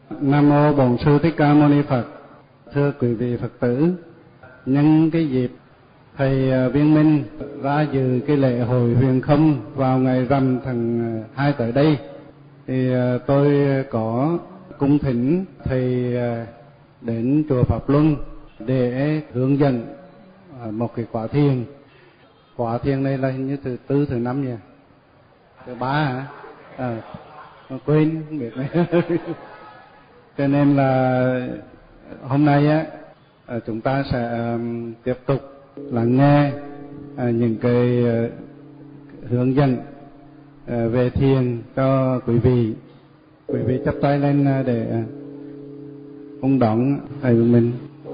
Nam mô Bổn Sư Thích Ca Mâu Ni Phật. Thưa quý vị Phật tử, nhân cái dịp thầy Viên Minh ra dự cái lễ hội huyền không vào ngày rằm tháng 2 tới đây, thì tôi có cung thỉnh thầy đến chùa Pháp Luân để hướng dẫn một cái khóa thiền. Khóa thiền này là hình như thứ tư thứ năm nhỉ? Thứ ba hả? Quên không biết này. Cho nên là hôm nay á, chúng ta sẽ tiếp tục lắng nghe những cái hướng dẫn về thiền cho quý vị. Quý vị chắp tay lên để cung đón thầy của mình.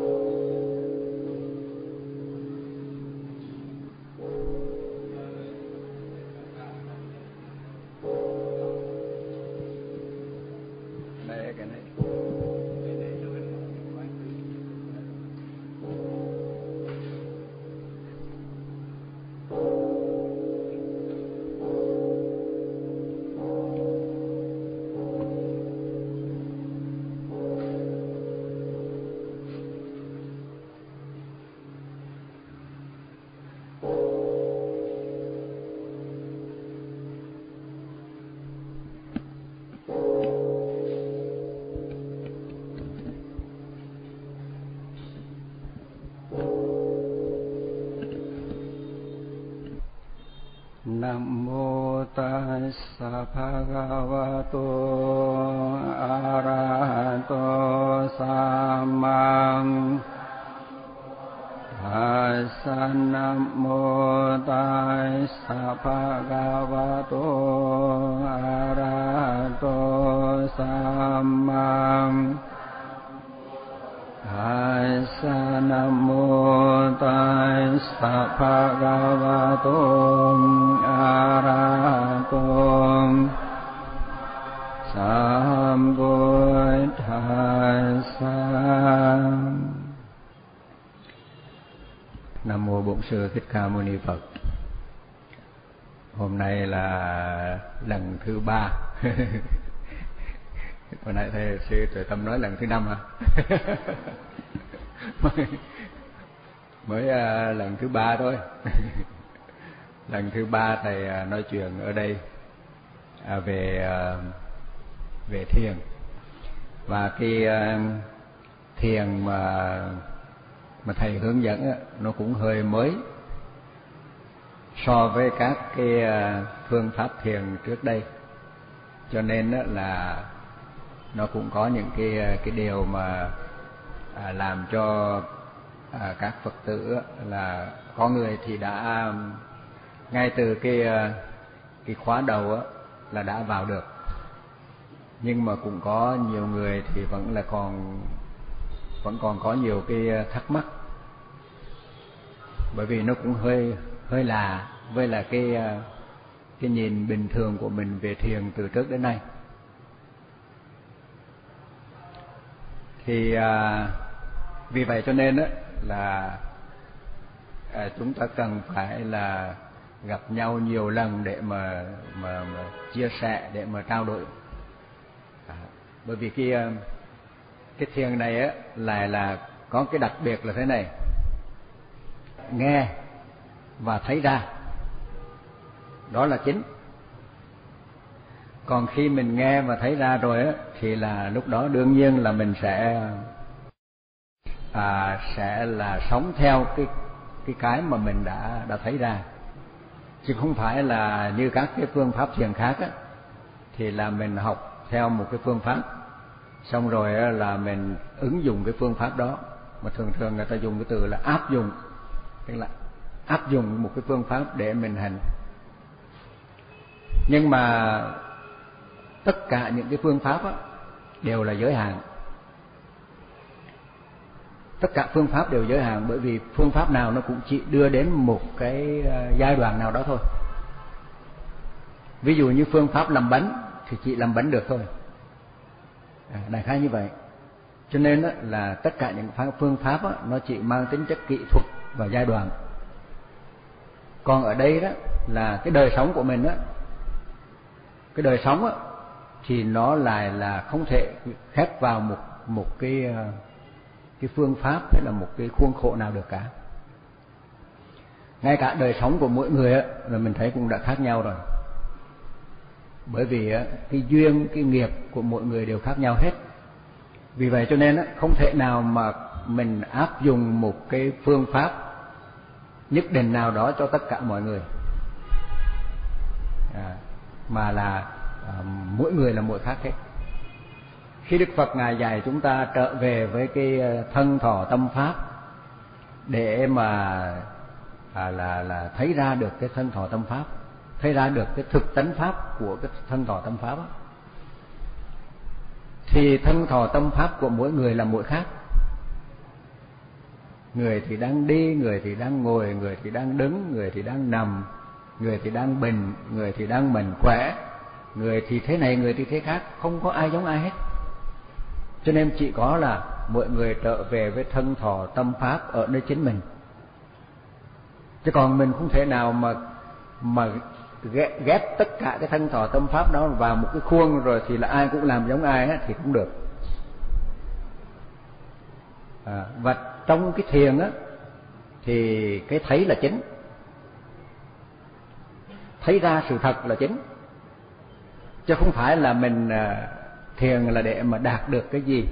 Nam mô tassa bhagavato arahato samma tassa. Nam mô tassa bhagavato arahato samma tassa. Nam mô tassa bhagavato arahato sambuddhassa. Nam mô Bổn Sư Thích Ca Mâu Ni Phật. Hôm nay là lần thứ 3. Hồi nãy thầy sư Tuệ Tâm nói lần thứ 5 hả? mới lần thứ 3 thôi. Lần thứ 3 thầy nói chuyện ở đây về thiền. Và cái thiền mà thầy hướng dẫn nó cũng hơi mới so với các cái phương pháp thiền trước đây, cho nên là nó cũng có những cái điều mà làm cho các Phật tử là có người thì đã ngay từ cái khóa đầu là đã vào được, nhưng mà cũng có nhiều người thì vẫn còn có nhiều cái thắc mắc, bởi vì nó cũng hơi lạ với là cái nhìn bình thường của mình về thiền từ trước đến nay. Thì vì vậy cho nên là chúng ta cần phải là gặp nhau nhiều lần để mà chia sẻ, để mà trao đổi. Bởi vì cái thiền này lại là có cái đặc biệt là thế này: nghe và thấy ra, đó là chính. Còn khi mình nghe và thấy ra rồi thì là lúc đó đương nhiên là mình sẽ là sống theo cái mà mình đã thấy ra, chứ không phải là như các cái phương pháp thiền khác thì là mình học theo một cái phương pháp, xong rồi là mình ứng dụng cái phương pháp đó. Mà thường người ta dùng cái từ là áp dụng, tức là áp dụng một cái phương pháp để mình hành. Nhưng mà tất cả những cái phương pháp đều là giới hạn. Tất cả phương pháp đều giới hạn, bởi vì phương pháp nào nó cũng chỉ đưa đến một cái giai đoạn nào đó thôi. Ví dụ như phương pháp làm bánh thì chỉ làm bánh được thôi, đại khái như vậy. Cho nên là tất cả những phương pháp nó chỉ mang tính chất kỹ thuật và giai đoạn. Còn ở đây đó là cái đời sống của mình cái đời sống thì nó lại là không thể khép vào một cái phương pháp hay là một cái khuôn khổ nào được cả. Ngay cả đời sống của mỗi người á, là mình thấy cũng đã khác nhau rồi. Bởi vì cái duyên, cái nghiệp của mỗi người đều khác nhau hết. Vì vậy cho nên không thể nào mà mình áp dụng một cái phương pháp nhất định nào đó cho tất cả mọi người, mà là mỗi người là mỗi khác hết. Khi Đức Phật Ngài dạy chúng ta trở về với cái thân thọ tâm pháp để mà là thấy ra được cái thân thọ tâm pháp, thấy ra được cái thực tánh pháp của cái thân thọ tâm pháp đó, thì thân thọ tâm pháp của mỗi người là mỗi khác. Người thì đang đi, người thì đang ngồi, người thì đang đứng, người thì đang nằm, người thì đang bệnh, người thì đang mạnh khỏe, người thì thế này, người thì thế khác, không có ai giống ai hết. Cho nên chỉ có là mọi người trở về với thân thọ tâm pháp ở nơi chính mình. Chứ còn mình không thể nào mà ghép tất cả cái thân thọ tâm pháp đó vào một cái khuôn rồi thì là ai cũng làm giống ai á, thì không được. Và trong cái thiền á thì cái thấy là chính, thấy ra sự thật là chính, chứ không phải là mình thiền là để mà đạt được cái gì.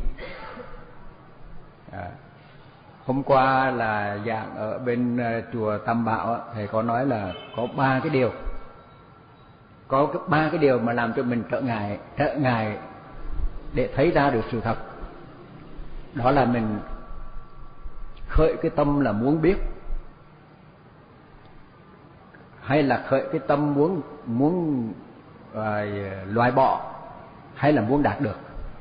Hôm qua là giảng ở bên chùa Tam Bảo, thầy có nói là có 3 cái điều, có 3 cái điều mà làm cho mình trở ngại để thấy ra được sự thật. Đó là mình khởi cái tâm là muốn biết, hay là khởi cái tâm muốn loại bỏ, hay là muốn đạt được.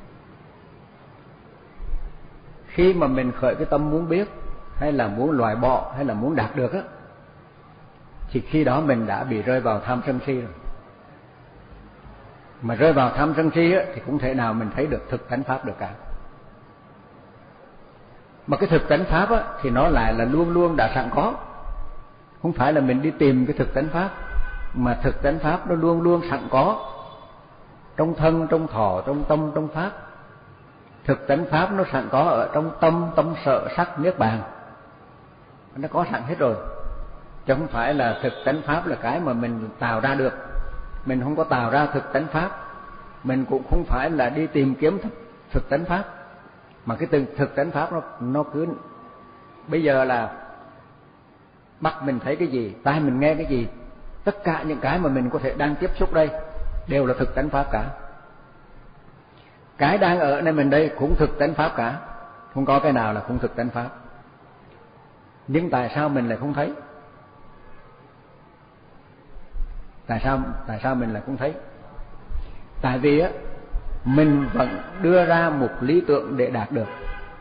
Khi mà mình khởi cái tâm muốn biết, hay là muốn loại bỏ, hay là muốn đạt được á, thì khi đó mình đã bị rơi vào tham sân si rồi. Mà rơi vào tham sân si á, thì không thể nào mình thấy được thực tánh pháp được cả. Mà cái thực tánh pháp á, thì nó lại là luôn luôn đã sẵn có. Không phải là mình đi tìm cái thực tánh pháp, mà thực tánh pháp nó luôn luôn sẵn có trong thân, trong thọ, trong tâm, trong pháp. Thực tánh pháp nó sẵn có ở trong tâm sở sắc niết bàn, nó có sẵn hết rồi. Chứ không phải là thực tánh pháp là cái mà mình tạo ra được. Mình không có tạo ra thực tánh pháp, mình cũng không phải là đi tìm kiếm thực tánh pháp, mà cái thực tánh pháp nó cứ bây giờ là mắt mình thấy cái gì, tai mình nghe cái gì, tất cả những cái mà mình có thể đang tiếp xúc đây đều là thực tánh pháp cả. Cái đang ở nơi mình đây cũng thực tánh pháp cả, không có cái nào là không thực tánh pháp. Nhưng tại sao mình lại không thấy? Tại sao mình lại không thấy? Tại vì á, mình vẫn đưa ra một lý tưởng để đạt được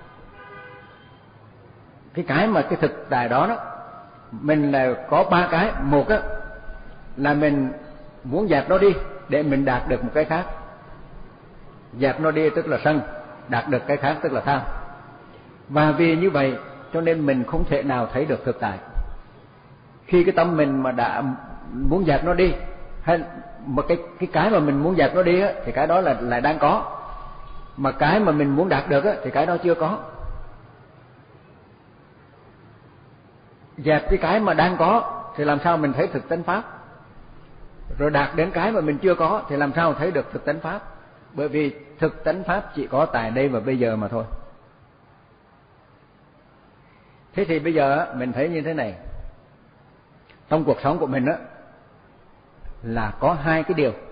cái mà cái thực tại đó đó. Mình là có 3 cái. Một á là mình muốn dẹp nó đi để mình đạt được một cái khác. Dẹp nó đi tức là sân, đạt được cái khác tức là tham. Và vì như vậy cho nên mình không thể nào thấy được thực tại. Khi cái tâm mình mà đã muốn dẹp nó đi, hay mà cái mà mình muốn dẹp nó đi á, thì cái đó là đang có. Mà cái mà mình muốn đạt được á, thì cái đó chưa có. Dẹp cái mà đang có thì làm sao mình thấy thực tánh pháp? Rồi đạt đến cái mà mình chưa có thì làm sao thấy được thực tánh pháp? Bởi vì thực tánh pháp chỉ có tại đây và bây giờ mà thôi. Thế thì bây giờ mình thấy như thế này, trong cuộc sống của mình á là có 2 cái điều.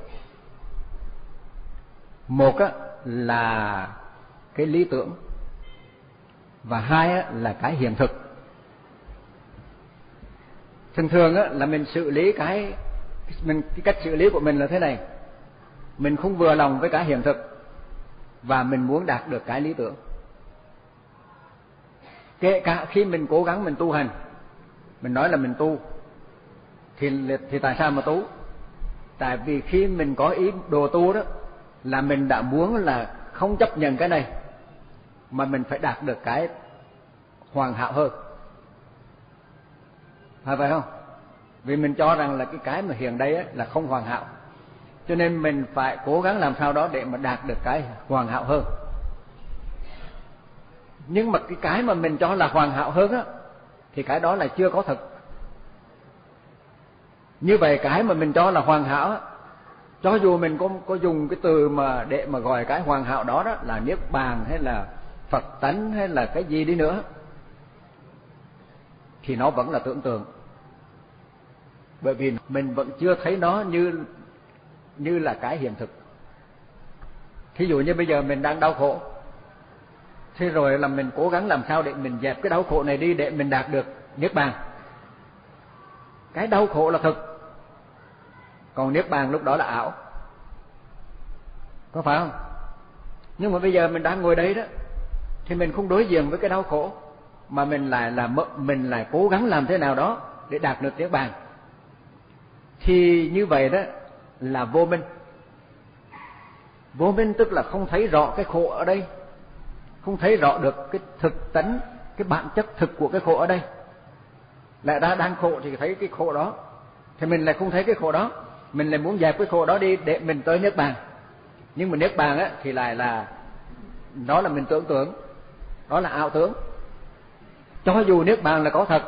Một á là cái lý tưởng, và 2 á là cái hiện thực. Thường á là mình xử lý cái cách xử lý của mình là thế này: mình không vừa lòng với cái hiện thực và mình muốn đạt được cái lý tưởng. Kể cả khi mình cố gắng mình tu hành, mình nói là mình tu, thì tại sao mà tu? Tại vì khi mình có ý đồ tu đó là mình đã muốn là không chấp nhận cái này, mà mình phải đạt được cái hoàn hảo hơn. Phải vậy không? Vì mình cho rằng là cái mà hiện đây á là không hoàn hảo. Cho nên mình phải cố gắng làm sao đó để mà đạt được cái hoàn hảo hơn. Nhưng mà cái mà mình cho là hoàn hảo hơn á, thì cái đó là chưa có thực. Như vậy cái mà mình cho là hoàn hảo á, cho dù mình có dùng cái từ mà để mà gọi cái hoàn hảo đó đó là niết bàn hay là Phật tánh hay là cái gì đi nữa, thì nó vẫn là tưởng tượng. Bởi vì mình vẫn chưa thấy nó như là cái hiện thực. Thí dụ như bây giờ mình đang đau khổ, thế rồi là mình cố gắng làm sao để mình dẹp cái đau khổ này đi để mình đạt được niết bàn. Cái đau khổ là thực, còn niết bàn lúc đó là ảo, có phải không? Nhưng mà bây giờ mình đang ngồi đây đó, thì mình không đối diện với cái đau khổ, mà mình lại cố gắng làm thế nào đó để đạt được niết bàn. Thì như vậy đó là vô minh. Vô minh tức là không thấy rõ cái khổ ở đây, không thấy rõ được cái thực tánh, cái bản chất thực của cái khổ ở đây. Lại đang khổ thì thấy cái khổ đó, thì mình lại không thấy cái khổ đó, mình lại muốn dẹp cái khổ đó đi để mình tới niết bàn. Nhưng mà niết bàn á thì lại là nó là mình tưởng tượng, đó là ảo tưởng. Cho dù niết bàn là có thật,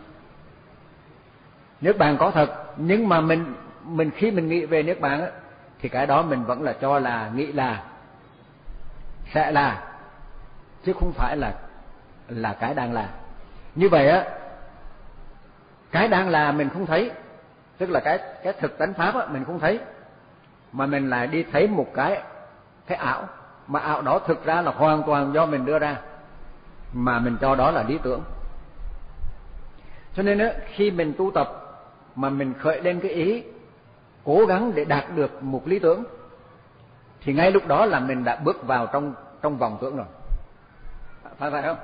niết bàn có thật, nhưng mà mình khi mình nghĩ về niết bàn á, thì cái đó mình vẫn là cho là nghĩ là sẽ là, chứ không phải là cái đang là. Như vậy á, cái đang là mình không thấy, tức là cái thực tánh pháp á mình không thấy, mà mình lại đi thấy một cái ảo, mà ảo đó thực ra là hoàn toàn do mình đưa ra, mà mình cho đó là lý tưởng. Cho nên á, khi mình tu tập mà mình khởi lên cái ý cố gắng để đạt được một lý tưởng, thì ngay lúc đó là mình đã bước vào trong vòng tưởng rồi, phải không?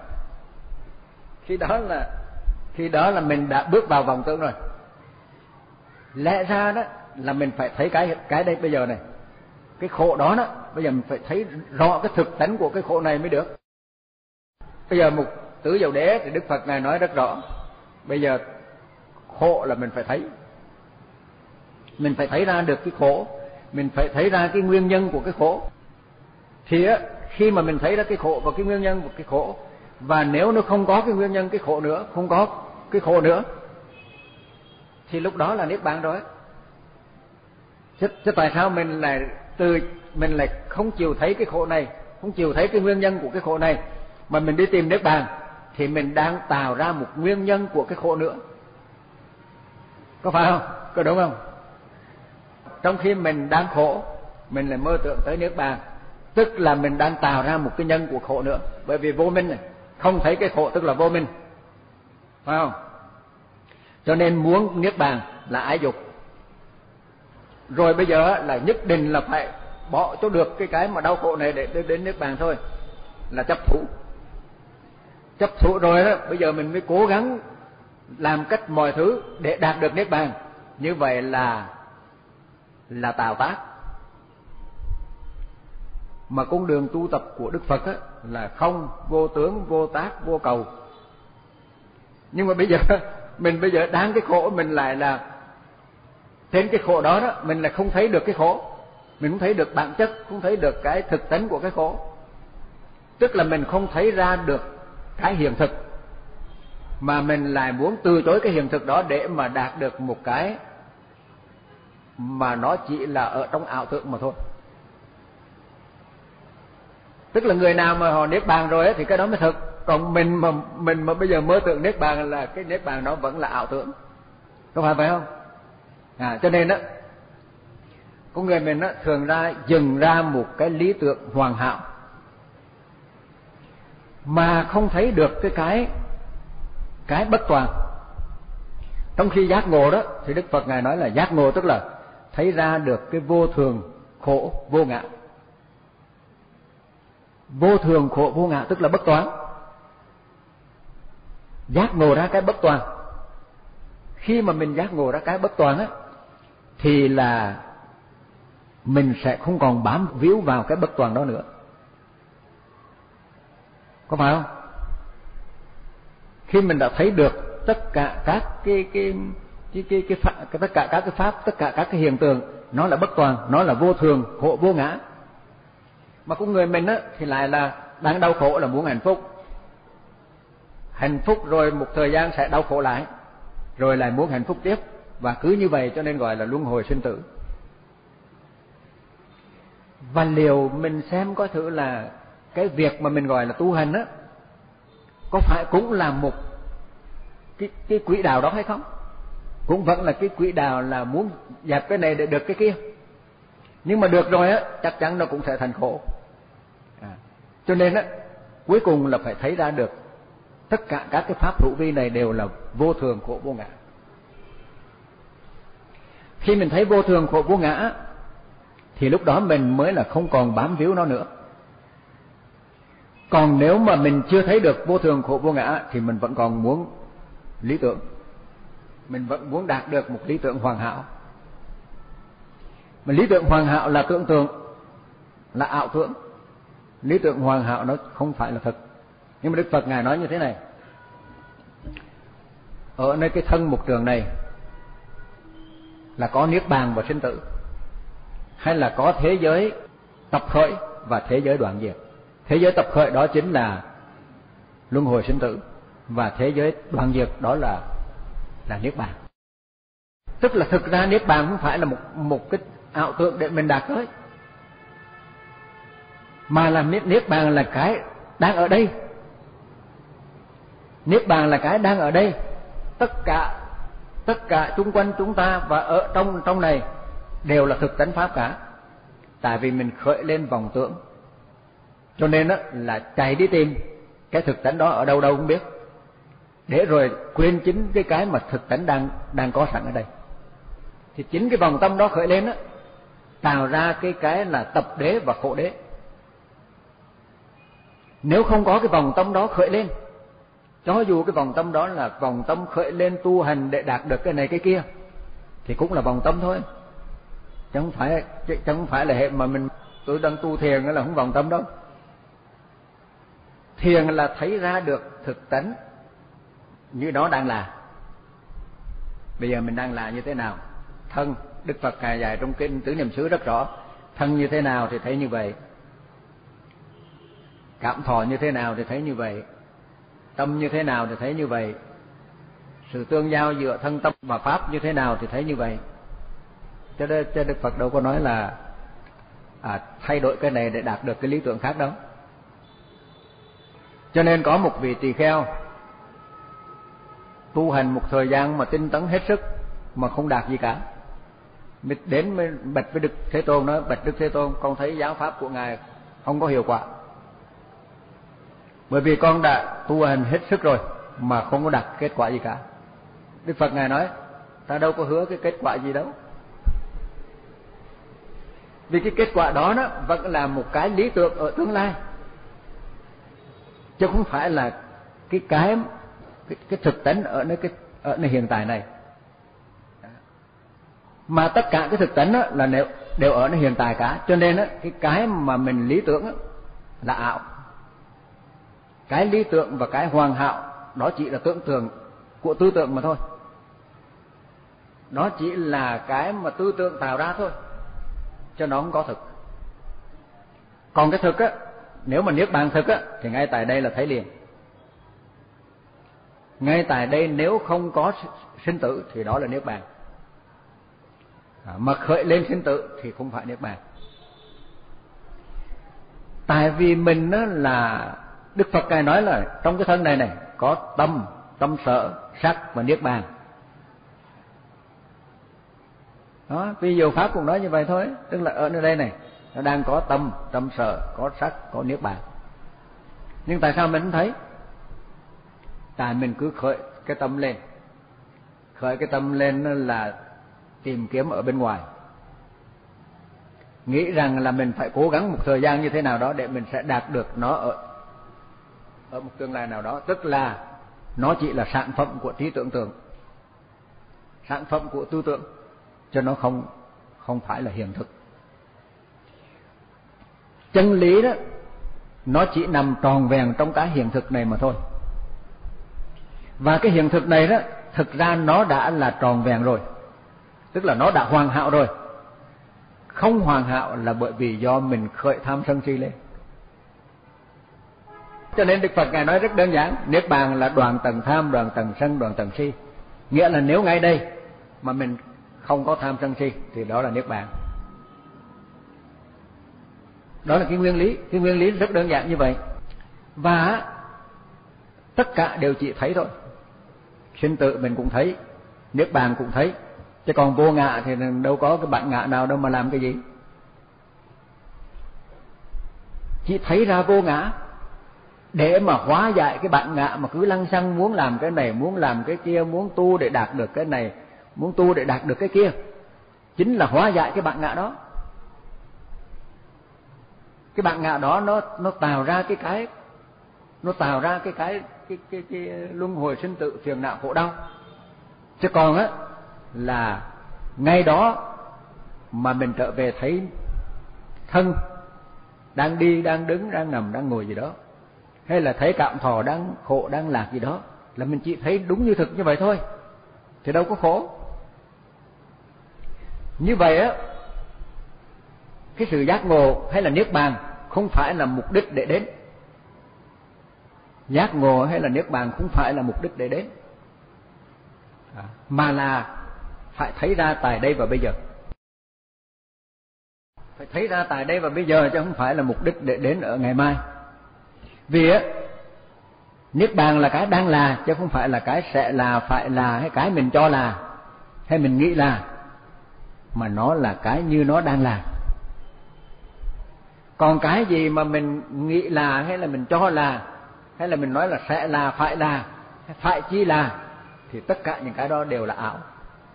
Khi đó là mình đã bước vào vòng tưởng rồi. Lẽ ra đó là mình phải thấy cái đây bây giờ này, cái khổ đó đó, bây giờ mình phải thấy rõ cái thực tánh của cái khổ này mới được. Bây giờ một tứ dầu đế thì Đức Phật ngài nói rất rõ, bây giờ khổ là mình phải thấy, mình phải thấy ra được cái khổ, mình phải thấy ra cái nguyên nhân của cái khổ. Thì á, khi mà mình thấy ra cái khổ và cái nguyên nhân của cái khổ, và nếu nó không có cái nguyên nhân cái khổ nữa, không có cái khổ nữa, thì lúc đó là niết bàn rồi. Chứ tại sao mình lại không chịu thấy cái khổ này, không chịu thấy cái nguyên nhân của cái khổ này, mà mình đi tìm niết bàn, thì mình đang tạo ra một nguyên nhân của cái khổ nữa, có phải không? Có đúng không? Trong khi mình đang khổ, mình lại mơ tưởng tới niết bàn, tức là mình đang tạo ra một cái nhân của khổ nữa. Bởi vì vô minh này, không thấy cái khổ tức là vô minh, phải không? Cho nên muốn niết bàn là ái dục. Rồi bây giờ là nhất định là phải bỏ cho được cái mà đau khổ này để đến niết bàn thôi, là chấp thủ. Chấp thủ rồi đó, bây giờ mình mới cố gắng làm cách mọi thứ để đạt được niết bàn. Như vậy là tạo tác. Mà con đường tu tập của Đức Phật á, là không, vô tướng, vô tác, vô cầu. Nhưng mà bây giờ mình đang cái khổ, mình lại là trên cái khổ đó đó, mình lại không thấy được cái khổ, mình không thấy được bản chất, không thấy được cái thực tánh của cái khổ. Tức là mình không thấy ra được cái hiện thực, mà mình lại muốn từ chối cái hiện thực đó để mà đạt được một cái mà nó chỉ là ở trong ảo tưởng mà thôi. Tức là người nào mà họ niết bàn rồi ấy, thì cái đó mới thực. Còn mình mà bây giờ mơ tưởng niết bàn, là cái niết bàn nó vẫn là ảo tưởng, có phải không? Cho nên đó, con người mình thường dừng ra một cái lý tưởng hoàn hảo, mà không thấy được cái bất toàn. Trong khi giác ngộ đó, thì Đức Phật ngài nói là giác ngộ tức là thấy ra được cái vô thường, khổ, vô ngã. Vô thường, khổ, vô ngã tức là bất toàn. Giác ngộ ra cái bất toàn. Khi mà mình giác ngộ ra cái bất toàn á, thì là mình sẽ không còn bám víu vào cái bất toàn đó nữa, có phải không? Khi mình đã thấy được tất cả các cái pháp, tất cả các cái hiện tượng nó là bất toàn, nó là vô thường, khổ vô ngã. Mà con người mình á thì lại là đang đau khổ là muốn hạnh phúc. Hạnh phúc rồi một thời gian sẽ đau khổ lại, rồi lại muốn hạnh phúc tiếp, và cứ như vậy cho nên gọi là luân hồi sinh tử. Và liệu mình xem coi thử là cái việc mà mình gọi là tu hành á có phải cũng là một cái quỹ đạo đó hay không? Cũng vẫn là cái quỹ đạo là muốn dẹp cái này để được cái kia. Nhưng mà được rồi á, chắc chắn nó cũng sẽ thành khổ. Cho nên á, cuối cùng là phải thấy ra được tất cả các cái pháp hữu vi này đều là vô thường, khổ, vô ngã. Khi mình thấy vô thường, khổ, vô ngã thì lúc đó mình mới là không còn bám víu nó nữa. Còn nếu mà mình chưa thấy được vô thường, khổ, vô ngã thì mình vẫn còn muốn lý tưởng. Mình vẫn muốn đạt được một lý tưởng hoàn hảo. Mà lý tưởng hoàn hảo là tưởng tượng, là ảo tưởng. Lý tưởng hoàn hảo nó không phải là thật. Nhưng mà Đức Phật Ngài nói như thế này: ở nơi cái thân mục trường này là có niết bàn và sinh tử, hay là có thế giới tập khởi và thế giới đoạn diệt? Thế giới tập khởi đó chính là luân hồi sinh tử, và thế giới đoạn diệt đó là niết bàn. Tức là thực ra niết bàn không phải là một cái ảo tưởng để mình đạt tới, mà là niết bàn là cái đang ở đây. Niết bàn là cái đang ở đây. Tất cả xung quanh chúng ta và ở trong này đều là thực tánh pháp cả. Tại vì mình khởi lên vọng tưởng, cho nên đó là chạy đi tìm cái thực tánh đó ở đâu không biết, để rồi quên chính cái mà thực tánh đang có sẵn ở đây. Thì chính cái vòng tâm đó khởi lên đó tạo ra cái là tập đế và khổ đế. Nếu không có cái vòng tâm đó khởi lên, cho dù cái vòng tâm đó là vòng tâm khởi lên tu hành để đạt được cái này cái kia, thì cũng là vòng tâm thôi, chứ không phải là hệ mà tôi đang tu thiền là không vòng tâm đâu. Thiền là thấy ra được thực tánh như nó đang là. Bây giờ mình đang là như thế nào? Thân, Đức Phật Ngài dạy trong kinh Tứ Niệm xứ rất rõ, thân như thế nào thì thấy như vậy, cảm thọ như thế nào thì thấy như vậy, tâm như thế nào thì thấy như vậy, sự tương giao giữa thân tâm và pháp như thế nào thì thấy như vậy. Cho Đức Phật đâu có nói là thay đổi cái này để đạt được cái lý tưởng khác đâu. Cho nên có một vị tỳ kheo tu hành một thời gian mà tinh tấn hết sức mà không đạt gì cả. Đến bạch với Đức Thế Tôn, nói: bạch Đức Thế Tôn, con thấy giáo pháp của Ngài không có hiệu quả, bởi vì con đã tu hành hết sức rồi mà không có đạt kết quả gì cả. Đức Phật Ngài nói: ta đâu có hứa cái kết quả gì đâu. Vì cái kết quả đó vẫn là một cái lý tưởng ở tương lai, chứ không phải là cái thực tánh ở nơi hiện tại này. Mà tất cả cái thực tánh là đều ở nơi hiện tại cả. Cho nên cái mà mình lý tưởng là ảo. Cái lý tưởng và cái hoàn hảo đó chỉ là tưởng tượng của tư tưởng mà thôi. Nó chỉ là cái mà tư tưởng tạo ra thôi, cho nó không có thực. Còn cái thực nếu mà niết bàn thực thì ngay tại đây là thấy liền. Ngay tại đây nếu không có sinh tử thì đó là niết bàn. Mà khởi lên sinh tử thì không phải niết bàn. Tại vì mình là Đức Phật Ngài nói là trong cái thân này có tâm sở, sắc và niết bàn. Đó, ví dụ pháp cũng nói như vậy thôi, tức là ở nơi đây này nó đang có tâm sở, có sắc, có niết bàn. Nhưng tại sao mình không thấy? Tại mình cứ khởi cái tâm lên. Khởi cái tâm lên là tìm kiếm ở bên ngoài, nghĩ rằng là mình phải cố gắng một thời gian như thế nào đó để mình sẽ đạt được nó ở một tương lai nào đó. Tức là nó chỉ là sản phẩm của trí tưởng tượng, sản phẩm của tư tưởng, cho nó không phải là hiện thực. Chân lý đó nó chỉ nằm tròn vẹn trong cái hiện thực này mà thôi. Và cái hiện thực này đó thực ra nó đã là tròn vẹn rồi, tức là nó đã hoàn hảo rồi. không hoàn hảo là bởi vì do mình khởi tham sân si lên. Cho nên Đức Phật Ngài nói rất đơn giản, niết bàn là đoạn tầng tham, đoạn tầng sân, đoạn tầng si. Nghĩa là nếu ngay đây mà mình không có tham sân si thì đó là niết bàn. Đó là cái nguyên lý rất đơn giản như vậy. Và tất cả đều chỉ thấy thôi. Sinh tử mình cũng thấy, niết bàn cũng thấy, chứ còn vô ngã thì đâu có cái bản ngã nào đâu mà làm cái gì. Chỉ thấy ra vô ngã để mà hóa giải cái bản ngã mà cứ lăng xăng muốn làm cái này, muốn làm cái kia, muốn tu để đạt được cái này, muốn tu để đạt được cái kia, chính là hóa giải cái bản ngã đó. Cái bản ngã đó nó tạo ra cái luân hồi sinh tử, phiền não khổ đau. Chứ còn á là ngay đó mà mình trở về thấy thân đang đi, đang đứng, đang nằm, đang ngồi gì đó, hay là thấy cảm thọ đang khổ, đang lạc gì đó, là mình chỉ thấy đúng như thực như vậy thôi, thì đâu có khổ. Như vậy á, cái sự giác ngộ hay là niết bàn không phải là mục đích để đến. Giác ngộ hay là niết bàn không phải là mục đích để đến, mà là phải thấy ra tại đây và bây giờ. Phải thấy ra tại đây và bây giờ, chứ không phải là mục đích để đến ở ngày mai. Vì á, niết bàn là cái đang là, chứ không phải là cái sẽ là, phải là, hay cái mình cho là, hay mình nghĩ là, mà nó là cái như nó đang là. Còn cái gì mà mình nghĩ là, hay là mình cho là, hay là mình nói là sẽ là, hay phải chi là, thì tất cả những cái đó đều là ảo.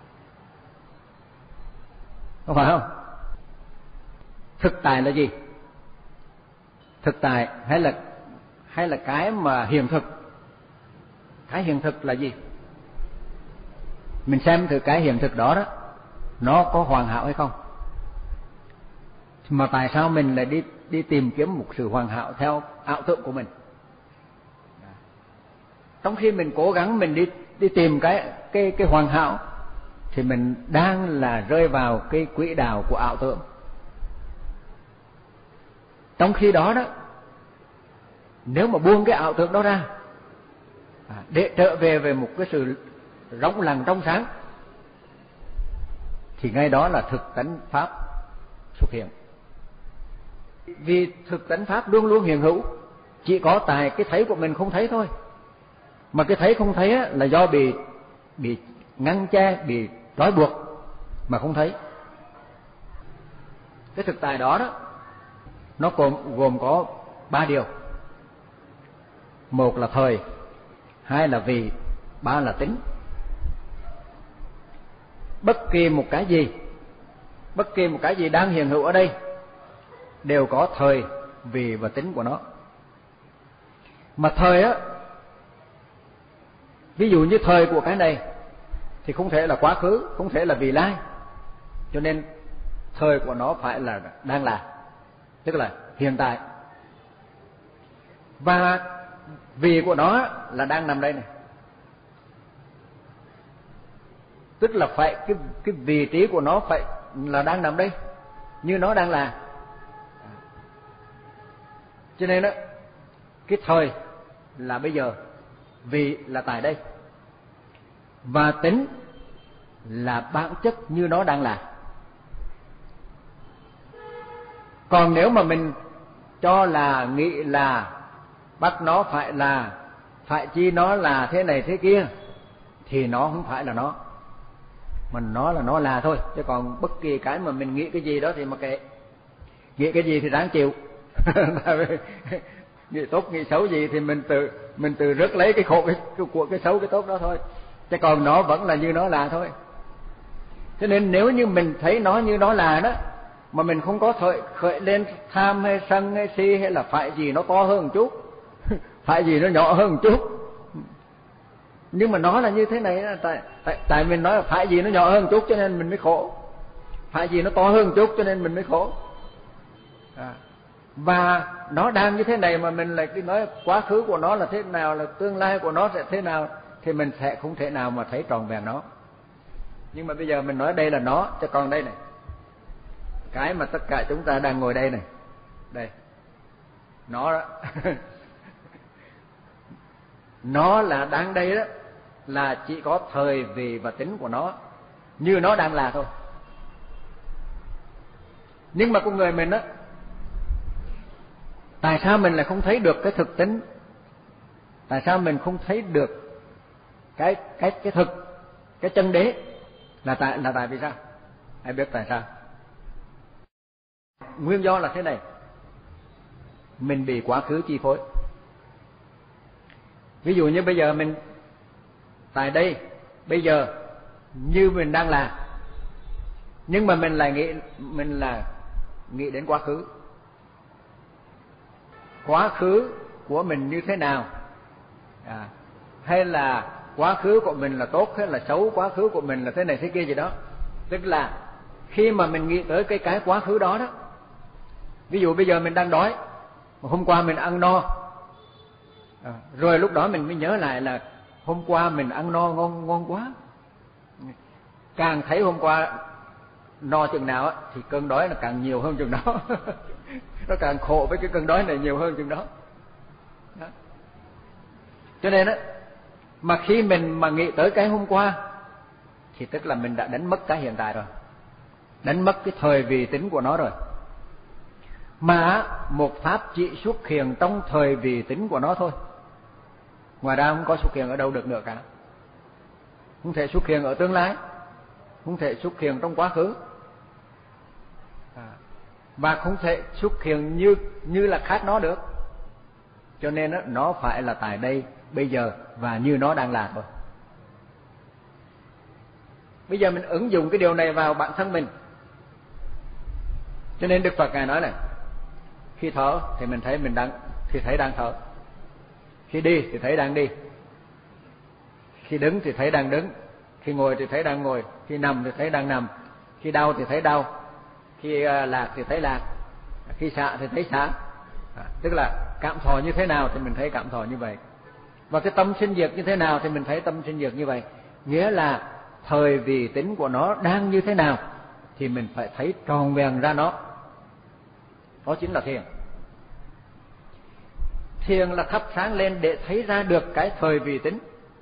Không phải không? Thực tại là gì? Thực tại hay là cái mà hiện thực? Cái hiện thực là gì? Mình xem thử cái hiện thực đó đó, nó có hoàn hảo hay không? Mà tại sao mình lại đi tìm kiếm một sự hoàn hảo theo ảo tưởng của mình? Trong khi mình cố gắng mình đi tìm cái hoàn hảo, thì mình đang là rơi vào cái quỹ đạo của ảo tưởng. Trong khi đó đó, nếu mà buông cái ảo tưởng đó ra để trở về một cái sự rỗng lặng trong sáng, thì ngay đó là thực tánh pháp xuất hiện. Vì thực tánh pháp luôn luôn hiện hữu, chỉ có tại cái thấy của mình không thấy thôi. Mà cái thấy không thấy á, là do bị ngăn che, bị trói buộc mà không thấy. Cái thực tại đó đó, nó gồm có 3 điều. 1 là thời, 2 là vì, 3 là tính. Bất kỳ một cái gì đang hiện hữu ở đây đều có thời, vì và tính của nó. Mà thời á, ví dụ như thời của cái này thì không thể là quá khứ, không thể là vị lai, cho nên thời của nó phải là đang là, tức là hiện tại. Và vì của nó là đang nằm đây này, tức là phải cái vị trí của nó phải là đang nằm đây, như nó đang là. Cho nên đó, cái thời là bây giờ, vị là tại đây, và tính là bản chất như nó đang là. Còn nếu mà mình cho là, nghĩ là, bắt nó phải là, phải chi nó là thế này thế kia, thì nó không phải là nó, mà nó là thôi. Chứ còn bất kỳ cái mà mình nghĩ cái gì đó thì mà kệ, nghĩ cái gì thì đáng chịu. Nghĩ tốt nghĩ xấu gì thì mình tự rước lấy cái khổ của cái xấu cái tốt đó thôi, chứ còn nó vẫn là như nó là thôi. Cho nên nếu như mình thấy nó như nó là đó, mà mình không có khởi lên tham hay sân hay si, hay là phải gì nó to hơn một chút, phải gì nó nhỏ hơn một chút, nhưng mà nó là như thế này, tại mình nói là phải gì nó nhỏ hơn một chút cho nên mình mới khổ, phải gì nó to hơn một chút cho nên mình mới khổ. Và nó đang như thế này mà mình lại cứ nói quá khứ của nó là thế nào, là tương lai của nó sẽ thế nào, thì mình sẽ không thể nào mà thấy trọn vẹn nó. Nhưng mà bây giờ mình nói đây là nó, chứ còn đây này, cái mà tất cả chúng ta đang ngồi đây này, đây, nó đó. Nó là đang đây đó, là chỉ có thời vị và tính của nó như nó đang là thôi. Nhưng mà con người mình á, tại sao mình lại không thấy được cái thực tính? Tại sao mình không thấy được cái thực, cái chân đế? Là tại vì sao? Ai biết tại sao? Nguyên do là thế này: mình bị quá khứ chi phối. Ví dụ như bây giờ mình tại đây, bây giờ như mình đang là, nhưng mà mình là nghĩ đến quá khứ. Quá khứ của mình như thế nào? Hay là quá khứ của mình là tốt hay là xấu, quá khứ của mình là thế này thế kia gì đó. Tức là khi mà mình nghĩ tới cái quá khứ đó đó, ví dụ bây giờ mình đang đói, hôm qua mình ăn no, rồi lúc đó mình mới nhớ lại là hôm qua mình ăn no ngon quá. Càng thấy hôm qua no chừng nào thì cơn đói nó càng nhiều hơn chừng đó. Nó càng khổ với cái cơn đói này nhiều hơn chừng đó. Cho nên mà khi mình mà nghĩ tới cái hôm qua thì tức là mình đã đánh mất cái hiện tại rồi, đánh mất cái thời vị tính của nó rồi. Mà một pháp chỉ xuất hiện trong thời vị tính của nó thôi, ngoài ra không có xuất hiện ở đâu được nữa cả. Không thể xuất hiện ở tương lai, không thể xuất hiện trong quá khứ, và không thể xuất hiện như là khác nó được. Cho nên nó phải là tại đây, bây giờ và như nó đang là thôi. Bây giờ mình ứng dụng cái điều này vào bản thân mình. Cho nên Đức Phật Ngài nói này: khi thở thì mình thấy đang thở, khi đi thì thấy đang đi, khi đứng thì thấy đang đứng, khi ngồi thì thấy đang ngồi, khi nằm thì thấy đang nằm, khi đau thì thấy đau, khi lạc thì thấy lạc, khi xả thì thấy xả. Tức là cảm thọ như thế nào thì mình thấy cảm thọ như vậy, và cái tâm sinh diệt như thế nào thì mình thấy tâm sinh diệt như vậy. Nghĩa là thời vị tính của nó đang như thế nào thì mình phải thấy tròn vẹn ra nó. Đó chính là thiền. Thiền là thắp sáng lên để thấy ra được cái thời vị tính.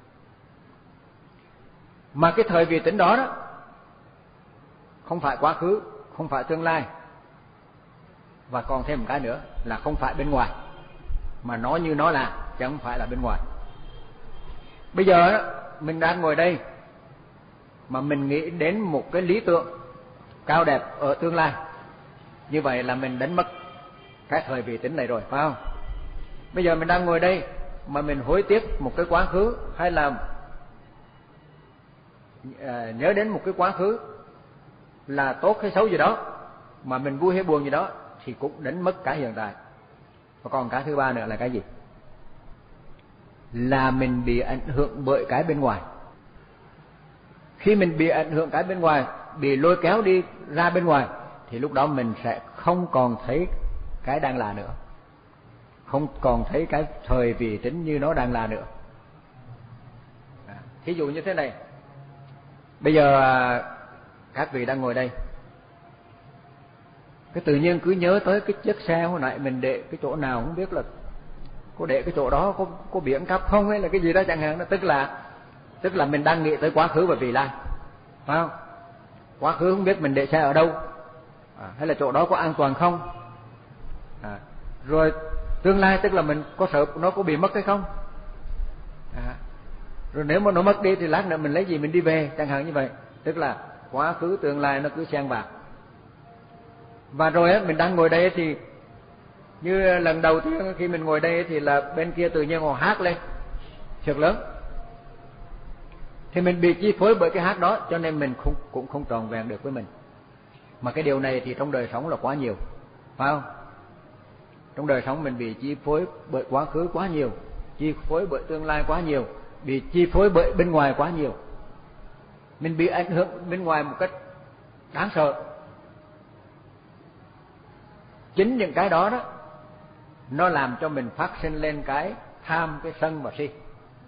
Mà cái thời vị tính đó không phải quá khứ, không phải tương lai, và còn thêm một cái nữa là không phải bên ngoài, mà nó như nó là, chứ không phải là bên ngoài. Bây giờ mình đang ngồi đây mà mình nghĩ đến một cái lý tưởng cao đẹp ở tương lai, như vậy là mình đánh mất cái thời vị tính này rồi, phải không? Bây giờ mình đang ngồi đây mà mình hối tiếc một cái quá khứ, hay là nhớ đến một cái quá khứ là tốt hay xấu gì đó, mà mình vui hay buồn gì đó, thì cũng đánh mất cái hiện tại. Và còn cái thứ ba nữa là cái gì? Là mình bị ảnh hưởng bởi cái bên ngoài. Khi mình bị ảnh hưởng cái bên ngoài, bị lôi kéo đi ra bên ngoài, thì lúc đó mình sẽ không còn thấy cái đang là nữa, không còn thấy cái thời vị tính như nó đang là nữa. Thí dụ như thế này, bây giờ các vị đang ngồi đây, cái tự nhiên cứ nhớ tới cái chiếc xe hồi nãy mình để cái chỗ nào không biết, là có để cái chỗ đó có biển cắp không hay là cái gì đó chẳng hạn. Tức là mình đang nghĩ tới quá khứ và vị lai, phải không? Quá khứ không biết mình để xe ở đâu, hay là chỗ đó có an toàn không, rồi tương lai tức là mình có sợ nó có bị mất hay không, rồi nếu mà nó mất đi thì lát nữa mình lấy gì mình đi về, chẳng hạn như vậy. Tức là quá khứ tương lai nó cứ xen vào. Và rồi mình đang ngồi đây thì như lần đầu tiên khi mình ngồi đây thì là bên kia tự nhiên họ hát lên thiệt lớn, thì mình bị chi phối bởi cái hát đó, cho nên mình cũng không tròn vẹn được với mình. Mà cái điều này thì trong đời sống là quá nhiều, phải không? Trong đời sống mình bị chi phối bởi quá khứ quá nhiều, chi phối bởi tương lai quá nhiều, bị chi phối bởi bên ngoài quá nhiều. Mình bị ảnh hưởng bên ngoài một cách đáng sợ. Chính những cái đó nó làm cho mình phát sinh lên cái tham, cái sân và si.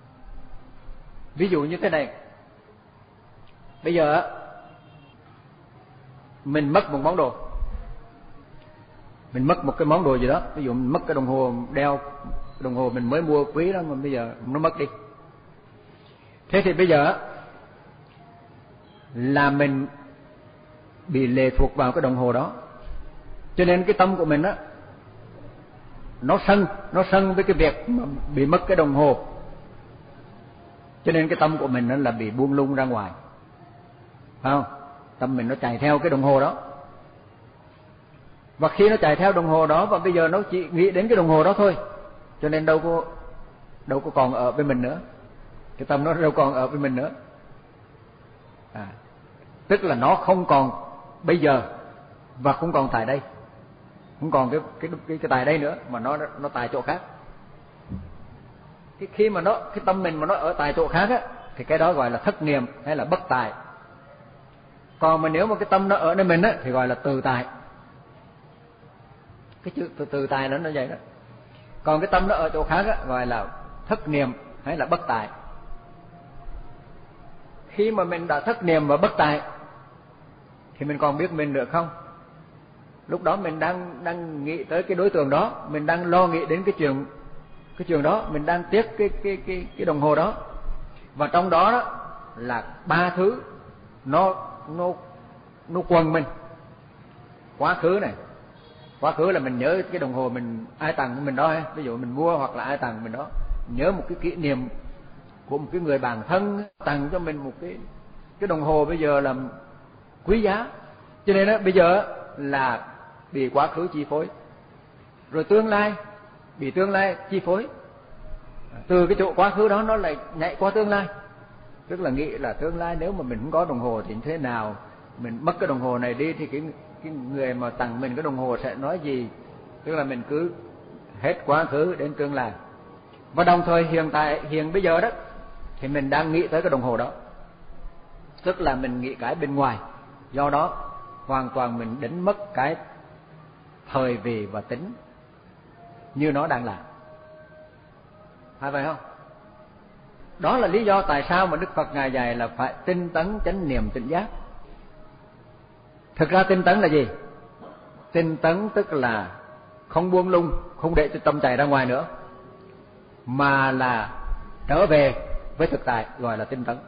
Ví dụ như thế này, bây giờ mình mất một món đồ, Mình mất một cái món đồ gì đó, ví dụ mình mất cái đồng hồ đeo, đồng hồ mình mới mua quý đó mà bây giờ nó mất đi. Thế thì bây giờ là mình bị lệ thuộc vào cái đồng hồ đó. Cho nên cái tâm của mình á, nó sân với cái việc mà bị mất cái đồng hồ. Cho nên cái tâm của mình nó là bị buông lung ra ngoài, phải không? Tâm mình nó chạy theo cái đồng hồ đó. Và khi nó chạy theo đồng hồ đó, và bây giờ nó chỉ nghĩ đến cái đồng hồ đó thôi, cho nên đâu có còn ở với mình nữa. Cái tâm nó đâu còn ở với mình nữa. Tức là nó không còn bây giờ và không còn tại đây, không còn cái tại đây nữa, mà nó tại chỗ khác. Khi mà cái tâm mình mà nó ở tại chỗ khác á, thì cái đó gọi là thất niệm hay là bất tại. Còn mà nếu mà cái tâm nó ở nơi mình á, thì gọi là tự tại. Cái chữ tự tại nó vậy đó. Còn cái tâm nó ở chỗ khác á, gọi là thất niệm hay là bất tại. Khi mà mình đã thất niệm và bất tại thì mình còn biết mình được không? Lúc đó mình đang nghĩ tới cái đối tượng đó, mình đang lo nghĩ đến cái chuyện đó, mình đang tiếc cái đồng hồ đó. Và trong đó là ba thứ nó quần mình. Quá khứ là mình nhớ cái đồng hồ mình ai tặng cho mình đó, ví dụ mình mua hoặc là ai tặng mình đó, nhớ một cái kỷ niệm của một cái người bạn thân tặng cho mình một cái đồng hồ bây giờ là quý giá. Cho nên đó, bây giờ là bị quá khứ chi phối, rồi tương lai bị tương lai chi phối. Từ cái chỗ quá khứ đó nó lại nhảy qua tương lai, tức là nghĩ là tương lai nếu mà mình không có đồng hồ thì thế nào, mình mất cái đồng hồ này đi thì cái người mà tặng mình cái đồng hồ sẽ nói gì. Tức là mình cứ hết quá khứ đến tương lai. Và đồng thời hiện bây giờ đó thì mình đang nghĩ tới cái đồng hồ đó, tức là mình nghĩ cái bên ngoài. Do đó hoàn toàn mình đánh mất cái thời vị và tính như nó đang là. Phải vậy không? Đó là lý do tại sao mà Đức Phật Ngài dạy là phải tinh tấn chánh niệm tỉnh giác. Thực ra tinh tấn là gì? Tinh tấn tức là không buông lung, không để cho tâm chạy ra ngoài nữa, mà là trở về với thực tại, gọi là tinh tấn.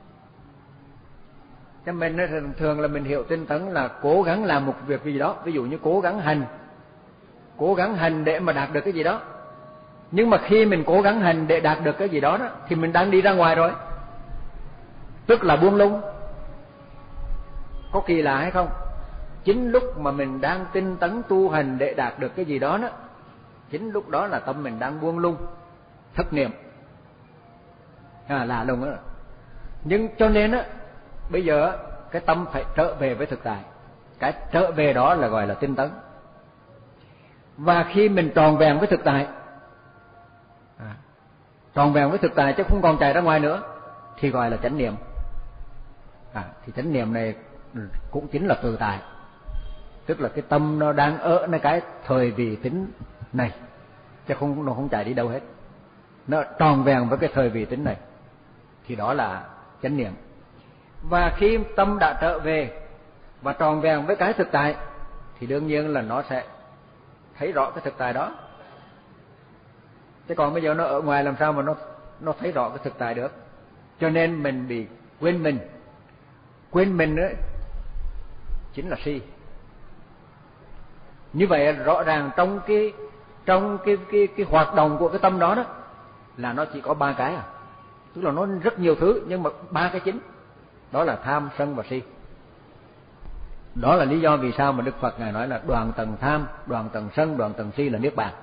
Cho mình thường là mình hiểu tinh tấn là cố gắng làm một việc gì đó, ví dụ như cố gắng hành để mà đạt được cái gì đó. Nhưng mà khi mình cố gắng hành để đạt được cái gì đó, thì mình đang đi ra ngoài rồi, tức là buông lung. Có kỳ lạ hay không? Chính lúc mà mình đang tinh tấn tu hành để đạt được cái gì đó, chính lúc đó là tâm mình đang buông lung, thất niệm. Lạ lùng đó. Nhưng cho nên bây giờ cái tâm phải trở về với thực tại. Cái trở về đó là gọi là tinh tấn. Và khi mình tròn vẹn với thực tại, tròn vẹn với thực tại chứ không còn chạy ra ngoài nữa, thì gọi là chánh niệm. Thì chánh niệm này cũng chính là tự tại, tức là cái tâm nó đang ở nơi cái thời vị tính này, chứ nó không chạy đi đâu hết. Nó tròn vẹn với cái thời vị tính này, thì đó là chánh niệm. Và khi tâm đã trở về và tròn vẹn với cái thực tại, thì đương nhiên là nó sẽ thấy rõ cái thực tại đó. Chứ còn bây giờ nó ở ngoài làm sao mà nó thấy rõ cái thực tại được. Cho nên mình bị quên mình ấy, chính là si. Như vậy rõ ràng trong cái hoạt động của cái tâm đó là nó chỉ có ba cái tức là nó rất nhiều thứ, nhưng mà ba cái chính đó là tham, sân và si. Đó là lý do vì sao mà Đức Phật Ngài nói là đoạn tầng tham, đoạn tầng sân, đoạn tầng si là niết bàn.